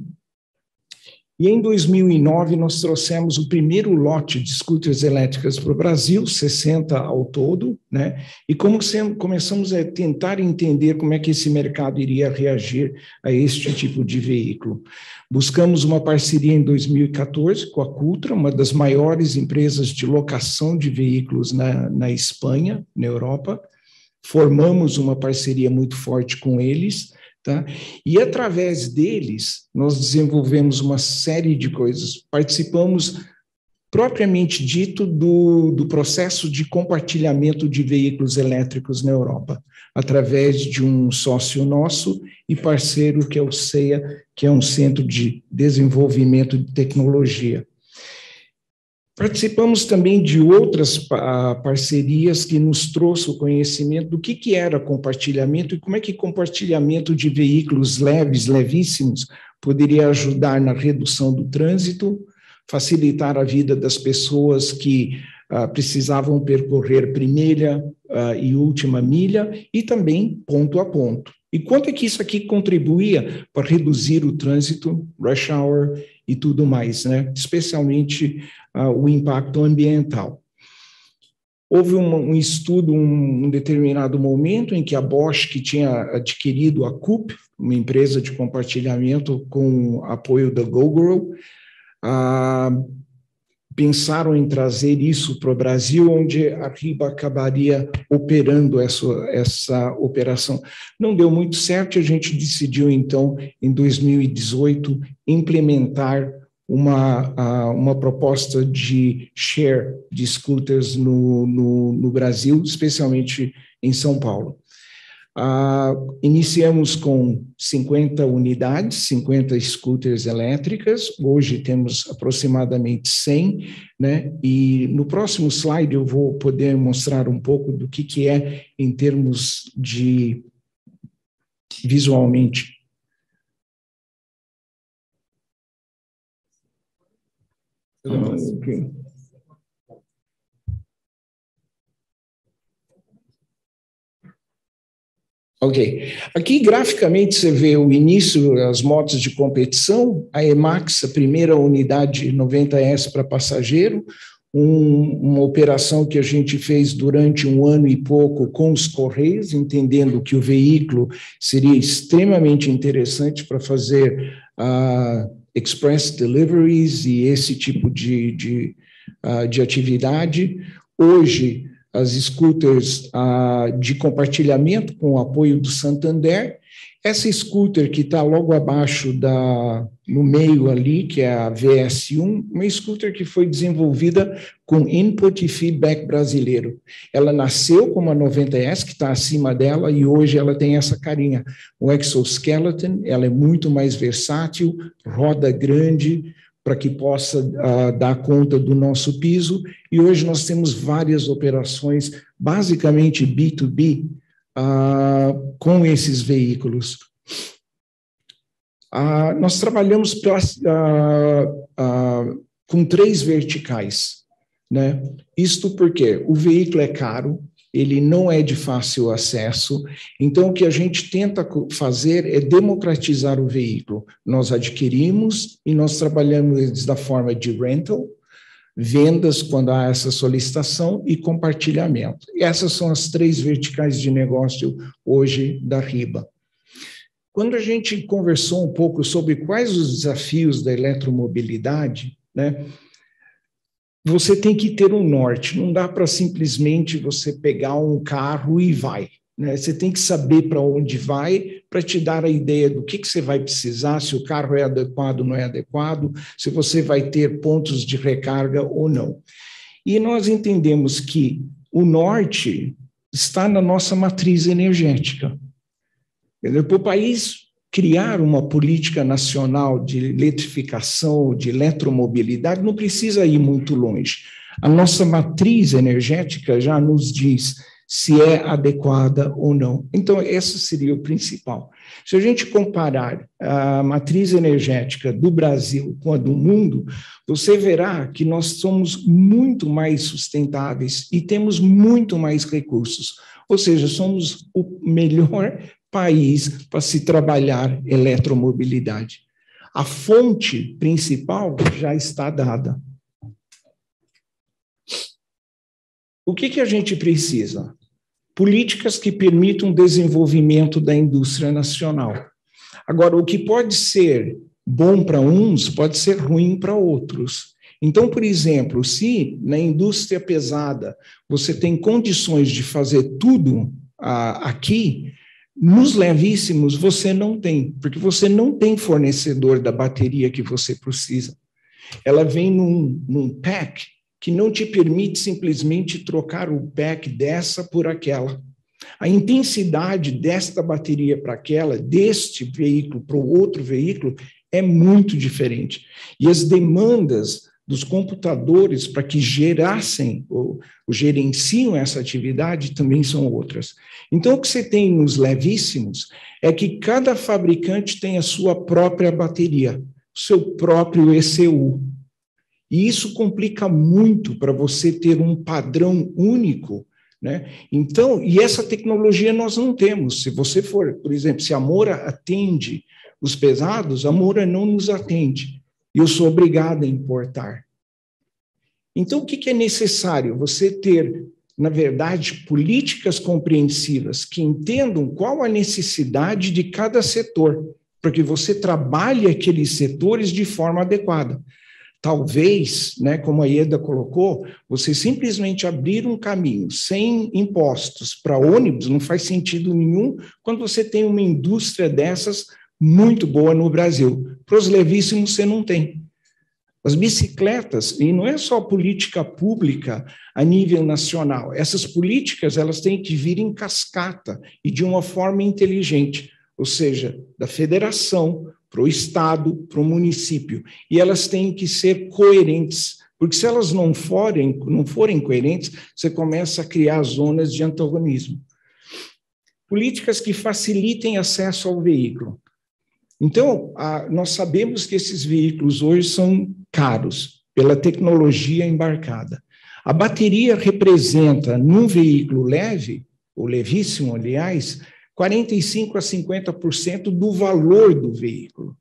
e em dois mil e nove nós trouxemos o primeiro lote de scooters elétricas para o Brasil, sessenta ao todo, né? E como sempre, começamos a tentar entender como é que esse mercado iria reagir a este tipo de veículo. Buscamos uma parceria em dois mil e quatorze com a Cultra, uma das maiores empresas de locação de veículos na, na Espanha, na Europa. Formamos uma parceria muito forte com eles, tá? E, através deles, nós desenvolvemos uma série de coisas. Participamos, propriamente dito, do, do processo de compartilhamento de veículos elétricos na Europa, através de um sócio nosso e parceiro, que é o CEA, que é um centro de desenvolvimento de tecnologia. Participamos também de outras parcerias que nos trouxe o conhecimento do que, que era compartilhamento e como é que compartilhamento de veículos leves, levíssimos, poderia ajudar na redução do trânsito, facilitar a vida das pessoas que ah, precisavam percorrer primeira ah, e última milha e também ponto a ponto. E quanto é que isso aqui contribuía para reduzir o trânsito, rush hour e tudo mais, né? Especialmente uh, o impacto ambiental. Houve um, um estudo, um, um determinado momento, em que a Bosch, que tinha adquirido a C U P, uma empresa de compartilhamento com apoio da Gogoro, uh, pensaram em trazer isso para o Brasil, onde a Riba acabaria operando essa, essa operação. Não deu muito certo, a gente decidiu, então, em dois mil e dezoito, implementar uma, uma proposta de share de scooters no, no, no Brasil, especialmente em São Paulo. Uh, iniciamos com cinquenta unidades, cinquenta scooters elétricas, hoje temos aproximadamente cem, né? E no próximo slide eu vou poder mostrar um pouco do que, que é em termos de visualmente. Okay. Ok. Aqui, graficamente, você vê o início das motos de competição, a Emax, a primeira unidade noventa S para passageiro, um, uma operação que a gente fez durante um ano e pouco com os Correios, entendendo que o veículo seria extremamente interessante para fazer uh, express deliveries e esse tipo de, de, uh, de atividade. Hoje, as scooters ah, de compartilhamento com o apoio do Santander. Essa scooter que está logo abaixo, da, no meio ali, que é a V S um, uma scooter que foi desenvolvida com input e feedback brasileiro. Ela nasceu como a noventa S, que está acima dela, e hoje ela tem essa carinha. O exoskeleton, ela é muito mais versátil, roda grande, para que possa uh, dar conta do nosso piso, e hoje nós temos várias operações, basicamente B dois B, uh, com esses veículos. Uh, nós trabalhamos pra, uh, uh, com três verticais, né? Isto porque o veículo é caro, ele não é de fácil acesso, então o que a gente tenta fazer é democratizar o veículo. Nós adquirimos e nós trabalhamos da forma de rental, vendas quando há essa solicitação e compartilhamento. E essas são as três verticais de negócio hoje da Riba. Quando a gente conversou um pouco sobre quais os desafios da eletromobilidade, né? Você tem que ter um norte, não dá para simplesmente você pegar um carro e vai, né? Você tem que saber para onde vai, para te dar a ideia do que, que você vai precisar, se o carro é adequado ou não é adequado, se você vai ter pontos de recarga ou não. E nós entendemos que o norte está na nossa matriz energética. Para o país criar uma política nacional de eletrificação, de eletromobilidade, não precisa ir muito longe. A nossa matriz energética já nos diz se é adequada ou não. Então, esse seria o principal. Se a gente comparar a matriz energética do Brasil com a do mundo, você verá que nós somos muito mais sustentáveis e temos muito mais recursos. Ou seja, somos o melhor país para se trabalhar eletromobilidade. A fonte principal já está dada. O que, que a gente precisa? Políticas que permitam o desenvolvimento da indústria nacional. Agora, o que pode ser bom para uns, pode ser ruim para outros. Então, por exemplo, se na indústria pesada você tem condições de fazer tudo ah, aqui, nos levíssimos você não tem, porque você não tem fornecedor da bateria que você precisa. Ela vem num, num pack que não te permite simplesmente trocar o pack dessa por aquela. A intensidade desta bateria para aquela, deste veículo para o outro veículo, é muito diferente. E as demandas dos computadores para que gerassem ou, ou gerenciam essa atividade também são outras. Então, o que você tem nos levíssimos é que cada fabricante tem a sua própria bateria, o seu próprio E C U. E isso complica muito para você ter um padrão único né? Então, e essa tecnologia nós não temos. Se você for, por exemplo, se a Moura atende os pesados, a Moura não nos atende. Eu sou obrigado a importar. Então, o que é necessário? Você ter, na verdade, políticas compreensivas que entendam qual a necessidade de cada setor, para que você trabalhe aqueles setores de forma adequada. Talvez, né, como a Ieda colocou, você simplesmente abrir um caminho sem impostos para ônibus não faz sentido nenhum quando você tem uma indústria dessas muito boa no Brasil. Para os levíssimos você não tem. As bicicletas, e não é só política pública a nível nacional, essas políticas elas têm que vir em cascata e de uma forma inteligente, ou seja, da federação para o estado, para o município, e elas têm que ser coerentes, porque se elas não forem, não forem coerentes, você começa a criar zonas de antagonismo. Políticas que facilitem acesso ao veículo. Então, a, nós sabemos que esses veículos hoje são caros, pela tecnologia embarcada. A bateria representa, num veículo leve, ou levíssimo, aliás, quarenta e cinco a cinquenta por cento do valor do veículo.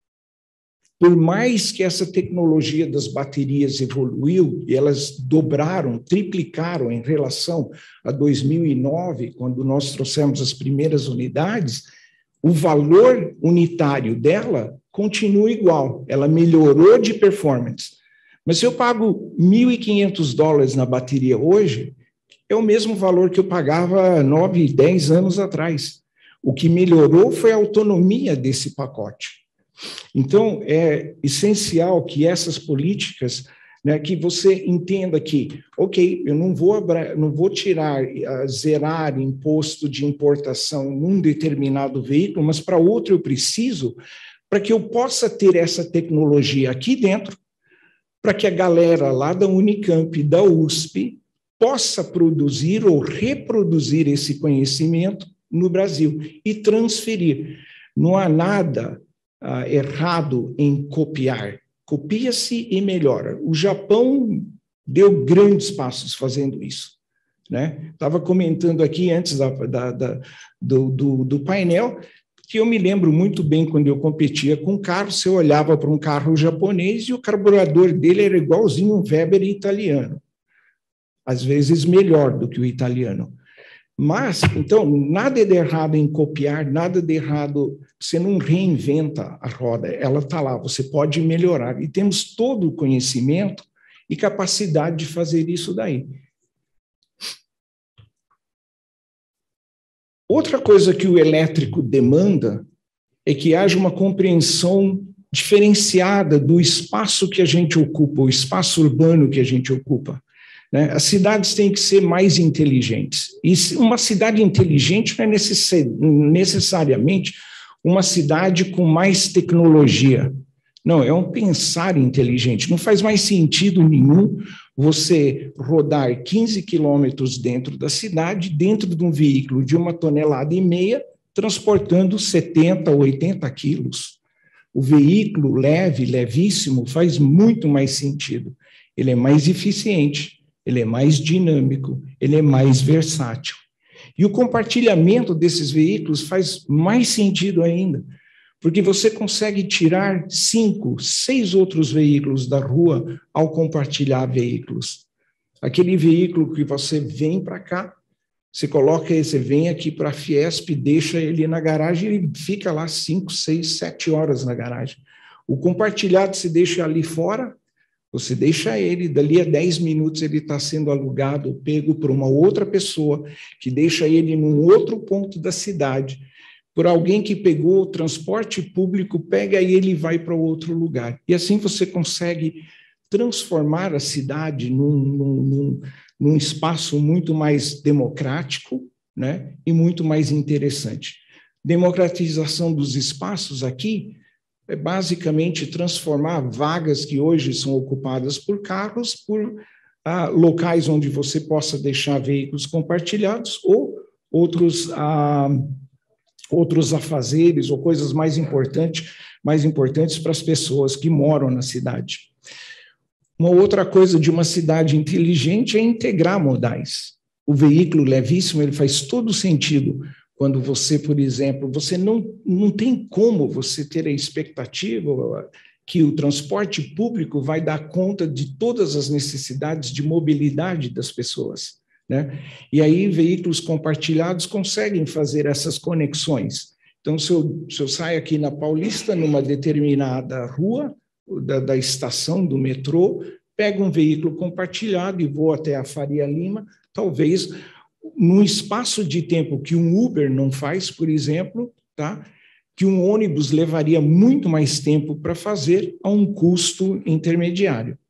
Por mais que essa tecnologia das baterias evoluiu, e elas dobraram, triplicaram em relação a dois mil e nove, quando nós trouxemos as primeiras unidades, o valor unitário dela continua igual, ela melhorou de performance. Mas se eu pago mil e quinhentos dólares na bateria hoje, é o mesmo valor que eu pagava nove, dez anos atrás. O que melhorou foi a autonomia desse pacote. Então, é essencial que essas políticas, né, que você entenda que, ok, eu não vou, não vou tirar, zerar imposto de importação num determinado veículo, mas para outro eu preciso, para que eu possa ter essa tecnologia aqui dentro, para que a galera lá da Unicamp e da U S P possa produzir ou reproduzir esse conhecimento no Brasil e transferir. Não há nada ah, errado em copiar. Copia-se e melhora. O Japão deu grandes passos fazendo isso, né? Estava comentando aqui antes da, da, da, do, do, do painel que eu me lembro muito bem quando eu competia com carro, você olhava para um carro japonês e o carburador dele era igualzinho um Weber italiano. Às vezes melhor do que o italiano. Mas, então, nada de errado em copiar, nada de errado, você não reinventa a roda, ela está lá, você pode melhorar. E temos todo o conhecimento e capacidade de fazer isso daí. Outra coisa que o elétrico demanda é que haja uma compreensão diferenciada do espaço que a gente ocupa, o espaço urbano que a gente ocupa. Né? As cidades têm que ser mais inteligentes. E uma cidade inteligente não é necessariamente uma cidade com mais tecnologia. Não, é um pensar inteligente. Não faz mais sentido nenhum você rodar quinze quilômetros dentro da cidade, dentro de um veículo de uma tonelada e meia, transportando setenta, oitenta quilos. O veículo leve, levíssimo, faz muito mais sentido. Ele é mais eficiente, ele é mais dinâmico, ele é mais versátil. E o compartilhamento desses veículos faz mais sentido ainda, porque você consegue tirar cinco, seis outros veículos da rua ao compartilhar veículos. Aquele veículo que você vem para cá, você coloca, você vem aqui para a Fiesp, deixa ele na garagem, ele fica lá cinco, seis, sete horas na garagem. O compartilhado você deixa ali fora, você deixa ele, dali a dez minutos ele está sendo alugado, pego por uma outra pessoa, que deixa ele num outro ponto da cidade, por alguém que pegou o transporte público, pega e ele vai para outro lugar. E assim você consegue transformar a cidade num, num, num, num espaço muito mais democrático, né, e muito mais interessante. Democratização dos espaços aqui é basicamente transformar vagas que hoje são ocupadas por carros por ah, locais onde você possa deixar veículos compartilhados ou outros... Ah, outros afazeres ou coisas mais importantes, mais importantes para as pessoas que moram na cidade. Uma outra coisa de uma cidade inteligente é integrar modais. o veículo levíssimo, ele faz todo sentido quando você, por exemplo, você não, não tem como você ter a expectativa que o transporte público vai dar conta de todas as necessidades de mobilidade das pessoas, né? E aí veículos compartilhados conseguem fazer essas conexões. Então, se eu, se eu saio aqui na Paulista, numa determinada rua da, da estação do metrô, pego um veículo compartilhado e vou até a Faria Lima, talvez num espaço de tempo que um Uber não faz, por exemplo, tá? Que um ônibus levaria muito mais tempo para fazer a um custo intermediário.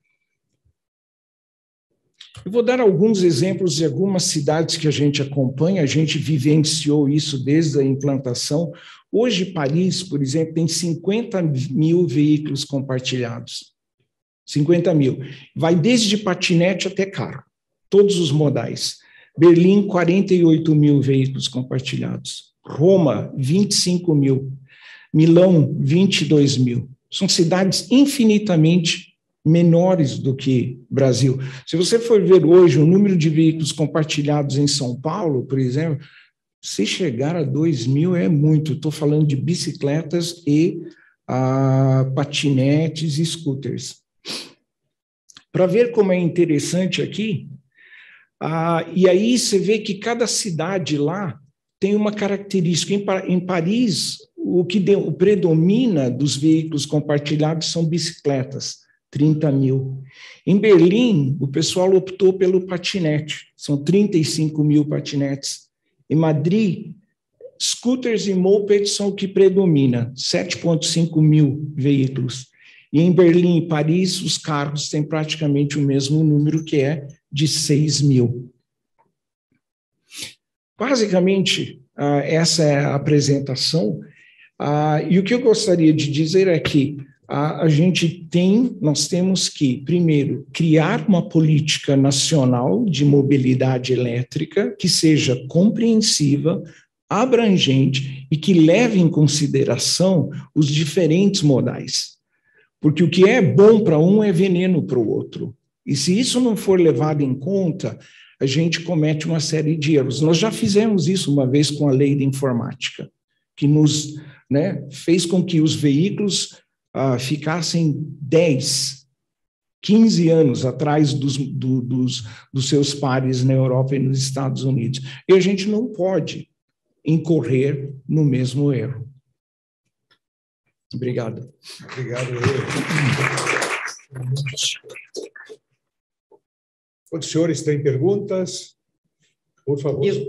Eu vou dar alguns exemplos de algumas cidades que a gente acompanha, a gente vivenciou isso desde a implantação. Hoje, Paris, por exemplo, tem cinquenta mil veículos compartilhados. cinquenta mil. Vai desde patinete até carro, todos os modais. Berlim, quarenta e oito mil veículos compartilhados. Roma, vinte e cinco mil. Milão, vinte e dois mil. São cidades infinitamente menores do que Brasil. Se você for ver hoje o número de veículos compartilhados em São Paulo, por exemplo, se chegar a dois mil é muito. Estou falando de bicicletas e ah, patinetes e scooters. Para ver como é interessante aqui, ah, e aí você vê que cada cidade lá tem uma característica. Em, Pa- em Paris, o que de, o predomina dos veículos compartilhados são bicicletas, trinta mil. Em Berlim, o pessoal optou pelo patinete, são trinta e cinco mil patinetes. Em Madrid, scooters e mopeds são o que predomina, sete vírgula cinco mil veículos. E em Berlim e Paris, os carros têm praticamente o mesmo número, que é de seis mil. Basicamente, uh, essa é a apresentação. Uh, e o que eu gostaria de dizer é que uh, a gente tem, nós temos que, primeiro, criar uma política nacional de mobilidade elétrica que seja compreensiva, abrangente e que leve em consideração os diferentes modais. Porque o que é bom para um é veneno para o outro. E se isso não for levado em conta, a gente comete uma série de erros. Nós já fizemos isso uma vez com a lei de informática, que nos, né, fez com que os veículos ah, ficassem dez, quinze anos atrás dos, do, dos, dos seus pares na Europa e nos Estados Unidos. E a gente não pode incorrer no mesmo erro. Obrigado. Obrigado. Os senhores têm perguntas? Por favor. Eu,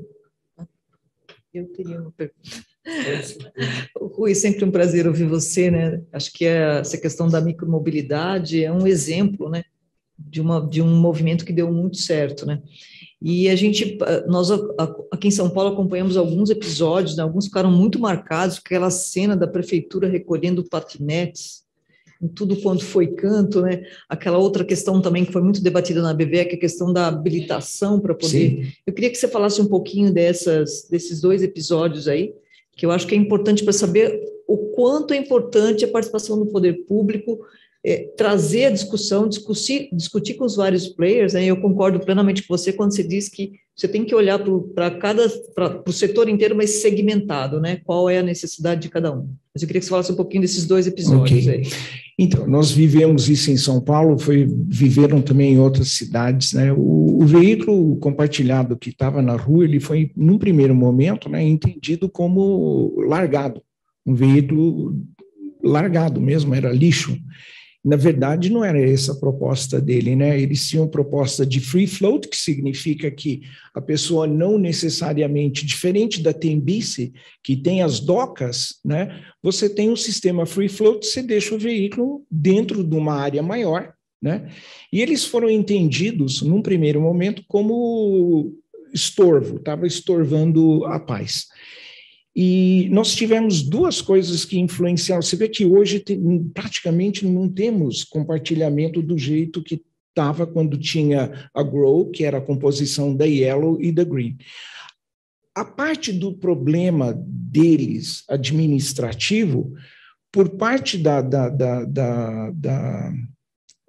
eu teria uma pergunta. Rui, sempre um prazer ouvir você, né? Acho que essa questão da micromobilidade é um exemplo, né, de, uma, de um movimento que deu muito certo, né? E a gente, nós aqui em São Paulo acompanhamos alguns episódios, né, alguns ficaram muito marcados, aquela cena da prefeitura recolhendo patinetes em tudo quanto foi canto, né? Aquela outra questão também que foi muito debatida na B V, que é a questão da habilitação para poder... Sim. Eu queria que você falasse um pouquinho dessas, desses dois episódios aí, que eu acho que é importante para saber o quanto é importante a participação do poder público, é, trazer a discussão, discutir, discutir com os vários players, né? Eu concordo plenamente com você quando você diz que você tem que olhar para cada, para o setor inteiro, mas segmentado, né? Qual é a necessidade de cada um. Mas eu queria que você falasse um pouquinho desses dois episódios okay. aí. Então, nós vivemos isso em São Paulo, foi, viveram também em outras cidades, né? O, o veículo compartilhado que estava na rua, ele foi, num primeiro momento, né, entendido como largado, um veículo largado mesmo, era lixo. Na verdade, não era essa a proposta dele, né? Eles tinham proposta de free float, que significa que a pessoa não necessariamente, diferente da Tembice, que tem as docas, né? Você tem um sistema free float, você deixa o veículo dentro de uma área maior, né? E eles foram entendidos, num primeiro momento, como estorvo, estava estorvando a paz. E nós tivemos duas coisas que influenciaram. Você vê que hoje tem, praticamente não temos compartilhamento do jeito que estava quando tinha a Grow, que era a composição da Yellow e da Green. A parte do problema deles, administrativo, por parte da, da, da, da, da,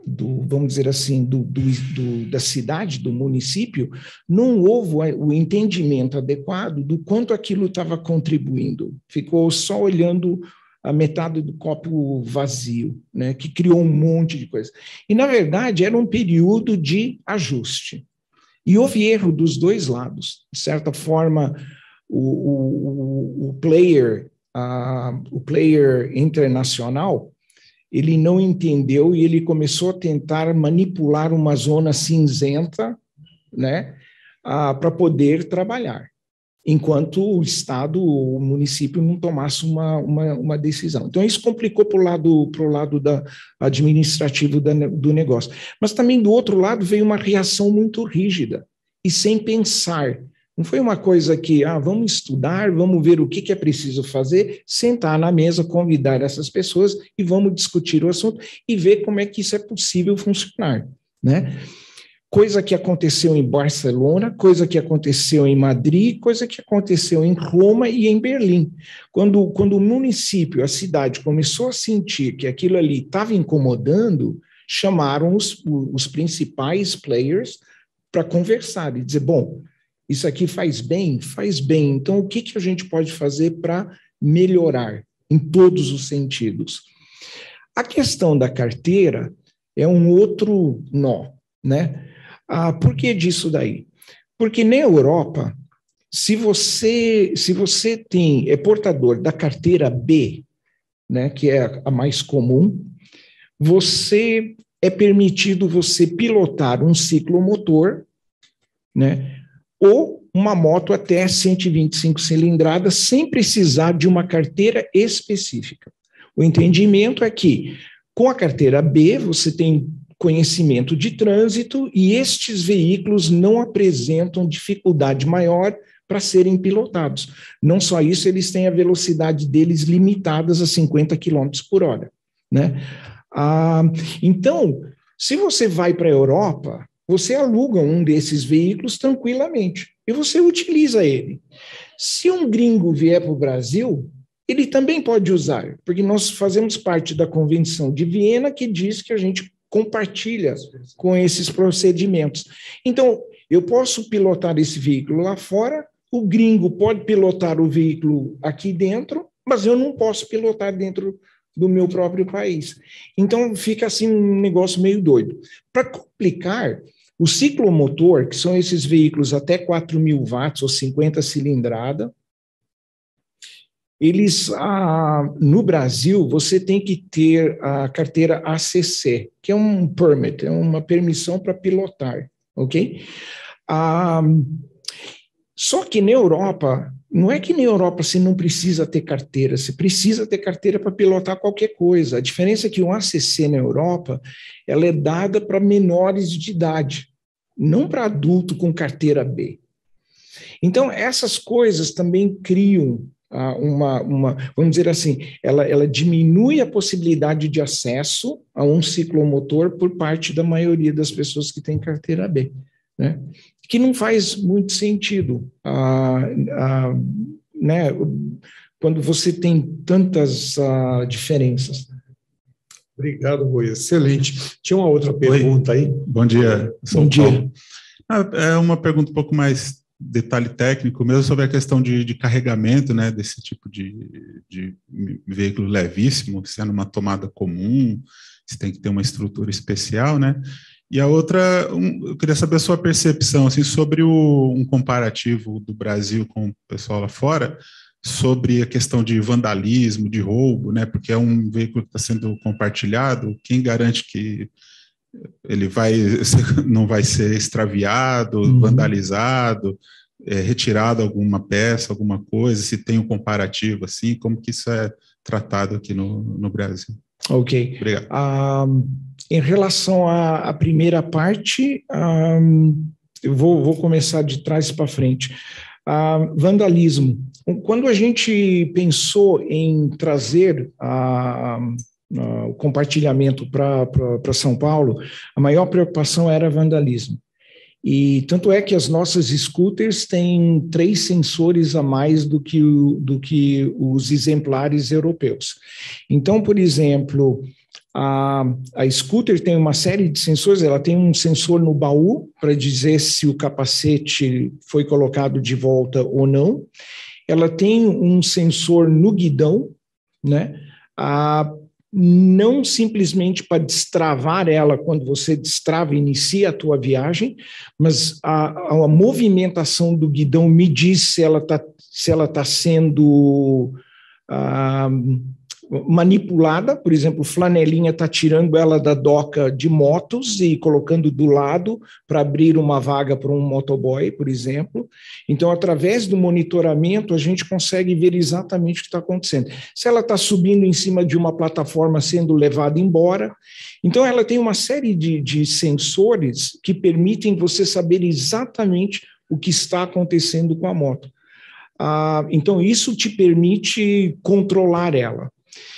do, vamos dizer assim, do, do, do, da cidade, do município, não houve o entendimento adequado do quanto aquilo estava contribuindo. Ficou só olhando a metade do copo vazio, né, que criou um monte de coisa. E, na verdade, era um período de ajuste. E houve erro dos dois lados. De certa forma, o, o, o, player, uh, o player internacional, ele não entendeu e ele começou a tentar manipular uma zona cinzenta, né, uh, para poder trabalhar, enquanto o Estado, o município não tomasse uma, uma, uma decisão. Então, isso complicou para o lado, pro lado da, administrativo da, do negócio. Mas também, do outro lado, veio uma reação muito rígida e sem pensar. Não foi uma coisa que, ah, vamos estudar, vamos ver o que, que é preciso fazer, sentar na mesa, convidar essas pessoas e vamos discutir o assunto e ver como é que isso é possível funcionar, né? Coisa que aconteceu em Barcelona, coisa que aconteceu em Madrid, coisa que aconteceu em Roma e em Berlim. Quando, quando o município, a cidade, começou a sentir que aquilo ali estava incomodando, chamaram os, os principais players para conversar e dizer, bom, isso aqui faz bem? Faz bem. Então, o que, que a gente pode fazer para melhorar em todos os sentidos? A questão da carteira é um outro nó, né? Ah, por que disso daí? Porque na Europa, se você, se você tem, é portador da carteira B, né, que é a mais comum, você é permitido você pilotar um ciclomotor, né, ou uma moto até cento e vinte e cinco cilindradas, sem precisar de uma carteira específica. O entendimento é que, com a carteira B, você tem conhecimento de trânsito e estes veículos não apresentam dificuldade maior para serem pilotados. Não só isso, eles têm a velocidade deles limitadas a cinquenta quilômetros por hora, né? Ah, então, se você vai para a Europa, você aluga um desses veículos tranquilamente e você utiliza ele. Se um gringo vier para o Brasil, ele também pode usar, porque nós fazemos parte da Convenção de Viena, que diz que a gente compartilha com esses procedimentos. Então, eu posso pilotar esse veículo lá fora, o gringo pode pilotar o veículo aqui dentro, mas eu não posso pilotar dentro do meu próprio país. Então, fica assim um negócio meio doido. Para complicar, o ciclomotor, que são esses veículos até quatro mil watts ou cinquenta cilindrada, eles, ah, no Brasil, você tem que ter a carteira A C C, que é um permit, é uma permissão para pilotar, ok? Ah, só que na Europa, não é que na Europa você não precisa ter carteira, você precisa ter carteira para pilotar qualquer coisa. A diferença é que o A C C na Europa, ela é dada para menores de idade, não para adulto com carteira B. Então, essas coisas também criam Uma, uma, vamos dizer assim, ela, ela diminui a possibilidade de acesso a um ciclomotor por parte da maioria das pessoas que têm carteira B, né? Que não faz muito sentido, ah, ah, né? Quando você tem tantas ah, diferenças. Obrigado, Rui, excelente. Tinha uma outra pergunta aí? Bom dia, São Bom Paulo. dia. Ah, é uma pergunta um pouco mais detalhe técnico mesmo sobre a questão de, de carregamento, né, desse tipo de, de veículo levíssimo, se é numa tomada comum, se tem que ter uma estrutura especial, né? E a outra, um, eu queria saber a sua percepção assim, sobre o, um comparativo do Brasil com o pessoal lá fora, sobre a questão de vandalismo, de roubo, né? Porque é um veículo que está sendo compartilhado, quem garante que ele vai, não vai ser extraviado, uhum. vandalizado, é, retirado alguma peça, alguma coisa, se tem um comparativo assim, como que isso é tratado aqui no, no Brasil? Ok. Obrigado. Um, em relação à, à primeira parte, um, eu vou, vou começar de trás para frente. Uh, vandalismo. Quando a gente pensou em trazer a Uh, o compartilhamento para São Paulo, a maior preocupação era vandalismo. E tanto é que as nossas scooters têm três sensores a mais do que, o, do que os exemplares europeus. Então, por exemplo, A, a scooter tem uma série de sensores, ela tem um sensor no baú para dizer se o capacete foi colocado de volta ou não. Ela tem um sensor no guidão, né? A, não simplesmente para destravar ela quando você destrava e inicia a tua viagem, mas a, a movimentação do guidão me diz se ela está se ela tá sendo ah, manipulada. Por exemplo, flanelinha está tirando ela da doca de motos e colocando do lado para abrir uma vaga para um motoboy, por exemplo. Então, através do monitoramento, a gente consegue ver exatamente o que está acontecendo. Se ela está subindo em cima de uma plataforma sendo levada embora. Então, ela tem uma série de, de sensores que permitem você saber exatamente o que está acontecendo com a moto. Ah, então, isso te permite controlar ela.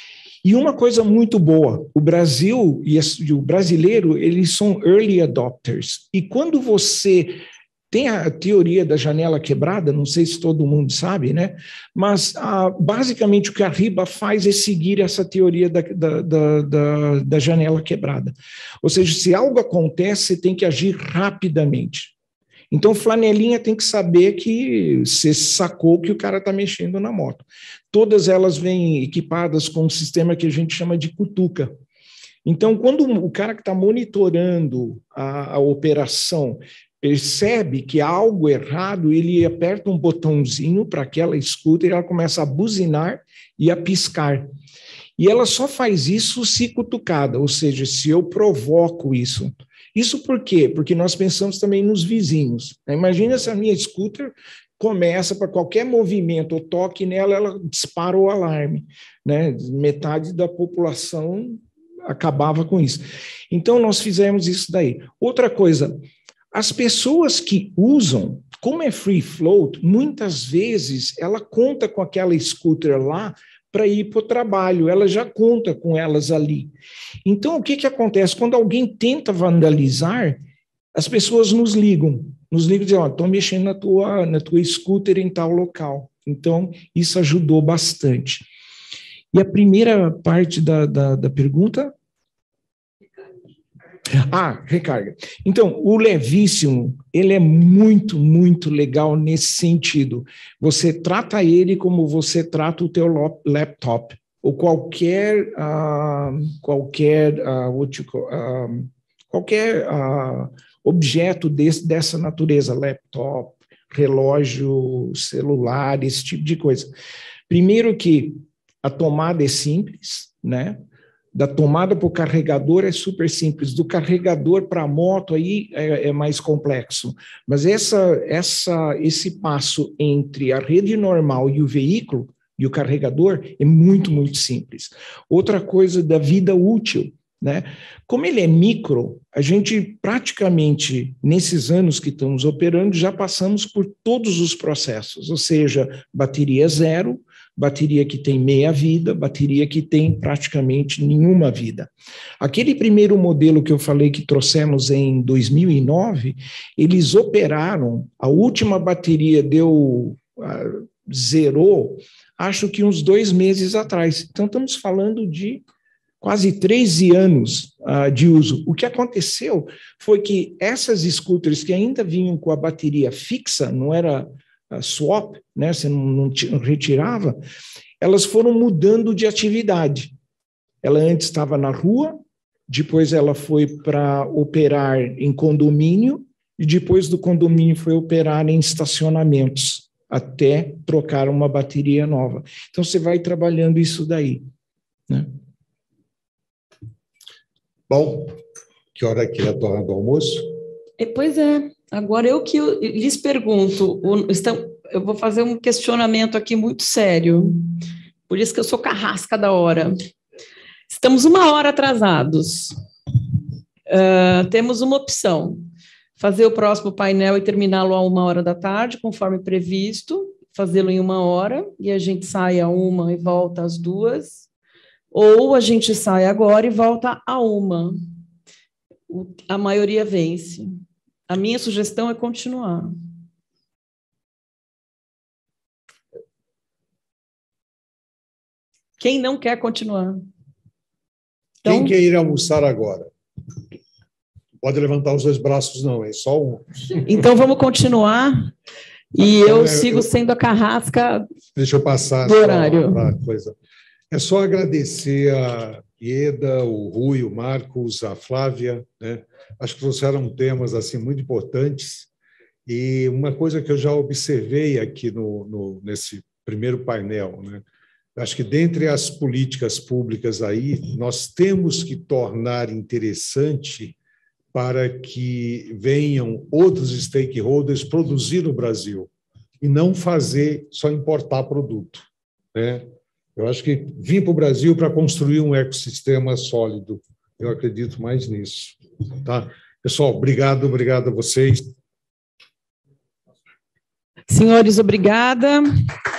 E uma coisa muito boa, o Brasil e o brasileiro, eles são early adopters. E quando você tem a teoria da janela quebrada, não sei se todo mundo sabe, né? Mas ah, basicamente o que a RIBA faz é seguir essa teoria da, da, da, da, da janela quebrada. Ou seja, se algo acontece, você tem que agir rapidamente. Então, flanelinha tem que saber que você sacou que o cara está mexendo na moto. Todas elas vêm equipadas com um sistema que a gente chama de cutuca. Então, quando o cara que está monitorando a, a operação percebe que há algo errado, ele aperta um botãozinho para aquela scooter e ela começa a buzinar e a piscar. E ela só faz isso se cutucada, ou seja, se eu provoco isso. Isso por quê? Porque nós pensamos também nos vizinhos. Imagina se a minha scooter começa, para qualquer movimento ou toque nela, ela dispara o alarme, né? Metade da população acabava com isso. Então, nós fizemos isso daí. Outra coisa, as pessoas que usam, como é free float, muitas vezes ela conta com aquela scooter lá para ir para o trabalho, ela já conta com elas ali. Então, o que, que acontece? Quando alguém tenta vandalizar, as pessoas nos ligam, nos ligam e dizem, ó, estão mexendo na tua, na tua scooter em tal local. Então, isso ajudou bastante. E a primeira parte da, da, da pergunta... Ah, recarga. Então, o levíssimo, ele é muito, muito legal nesse sentido. Você trata ele como você trata o teu laptop, ou qualquer, uh, qualquer, uh, what you call, uh, qualquer uh, objeto desse, dessa natureza, laptop, relógio, celular, esse tipo de coisa. Primeiro que a tomada é simples, né? Da tomada para o carregador é super simples, do carregador para a moto aí é, é mais complexo, mas essa, essa, esse passo entre a rede normal e o veículo e o carregador é muito, muito simples. Outra coisa da vida útil, né? Como ele é micro, a gente praticamente, nesses anos que estamos operando, já passamos por todos os processos, ou seja, bateria zero, bateria que tem meia vida, bateria que tem praticamente nenhuma vida. Aquele primeiro modelo que eu falei que trouxemos em dois mil e nove, eles operaram, a última bateria deu, uh, zerou, acho que uns dois meses atrás. Então, estamos falando de quase treze anos uh, de uso. O que aconteceu foi que essas scooters que ainda vinham com a bateria fixa, não era uh, swap, né, você não, não, não retirava, elas foram mudando de atividade. Ela antes estava na rua, depois ela foi para operar em condomínio, e depois do condomínio foi operar em estacionamentos, até trocar uma bateria nova. Então, você vai trabalhando isso daí, né? Bom, que hora que é a hora do almoço? É, pois é, agora eu que eu lhes pergunto, o, estão, eu vou fazer um questionamento aqui muito sério, por isso que eu sou carrasca da hora. Estamos uma hora atrasados. Uh, temos uma opção, fazer o próximo painel e terminá-lo a uma hora da tarde, conforme previsto, fazê-lo em uma hora, e a gente sai a uma e volta às duas, ou a gente sai agora e volta a uma. A maioria vence. A minha sugestão é continuar. Quem não quer continuar? Então, quem quer ir almoçar agora? Pode levantar os dois braços, não, é só um. Então, vamos continuar. E Então, eu é, sigo eu, sendo a carrasca deixa eu passar do horário. A coisa. É só agradecer a Ieda, o Rui, o Marcos, a Flávia, né? Acho que trouxeram temas assim muito importantes. E uma coisa que eu já observei aqui no, no, nesse primeiro painel, né? Acho que dentre as políticas públicas aí, nós temos que tornar interessante para que venham outros stakeholders produzir no Brasil e não fazer só importar produto, né? Eu acho que vir para o Brasil para construir um ecossistema sólido, eu acredito mais nisso, tá? Pessoal, obrigado, obrigado a vocês. Senhores, obrigada.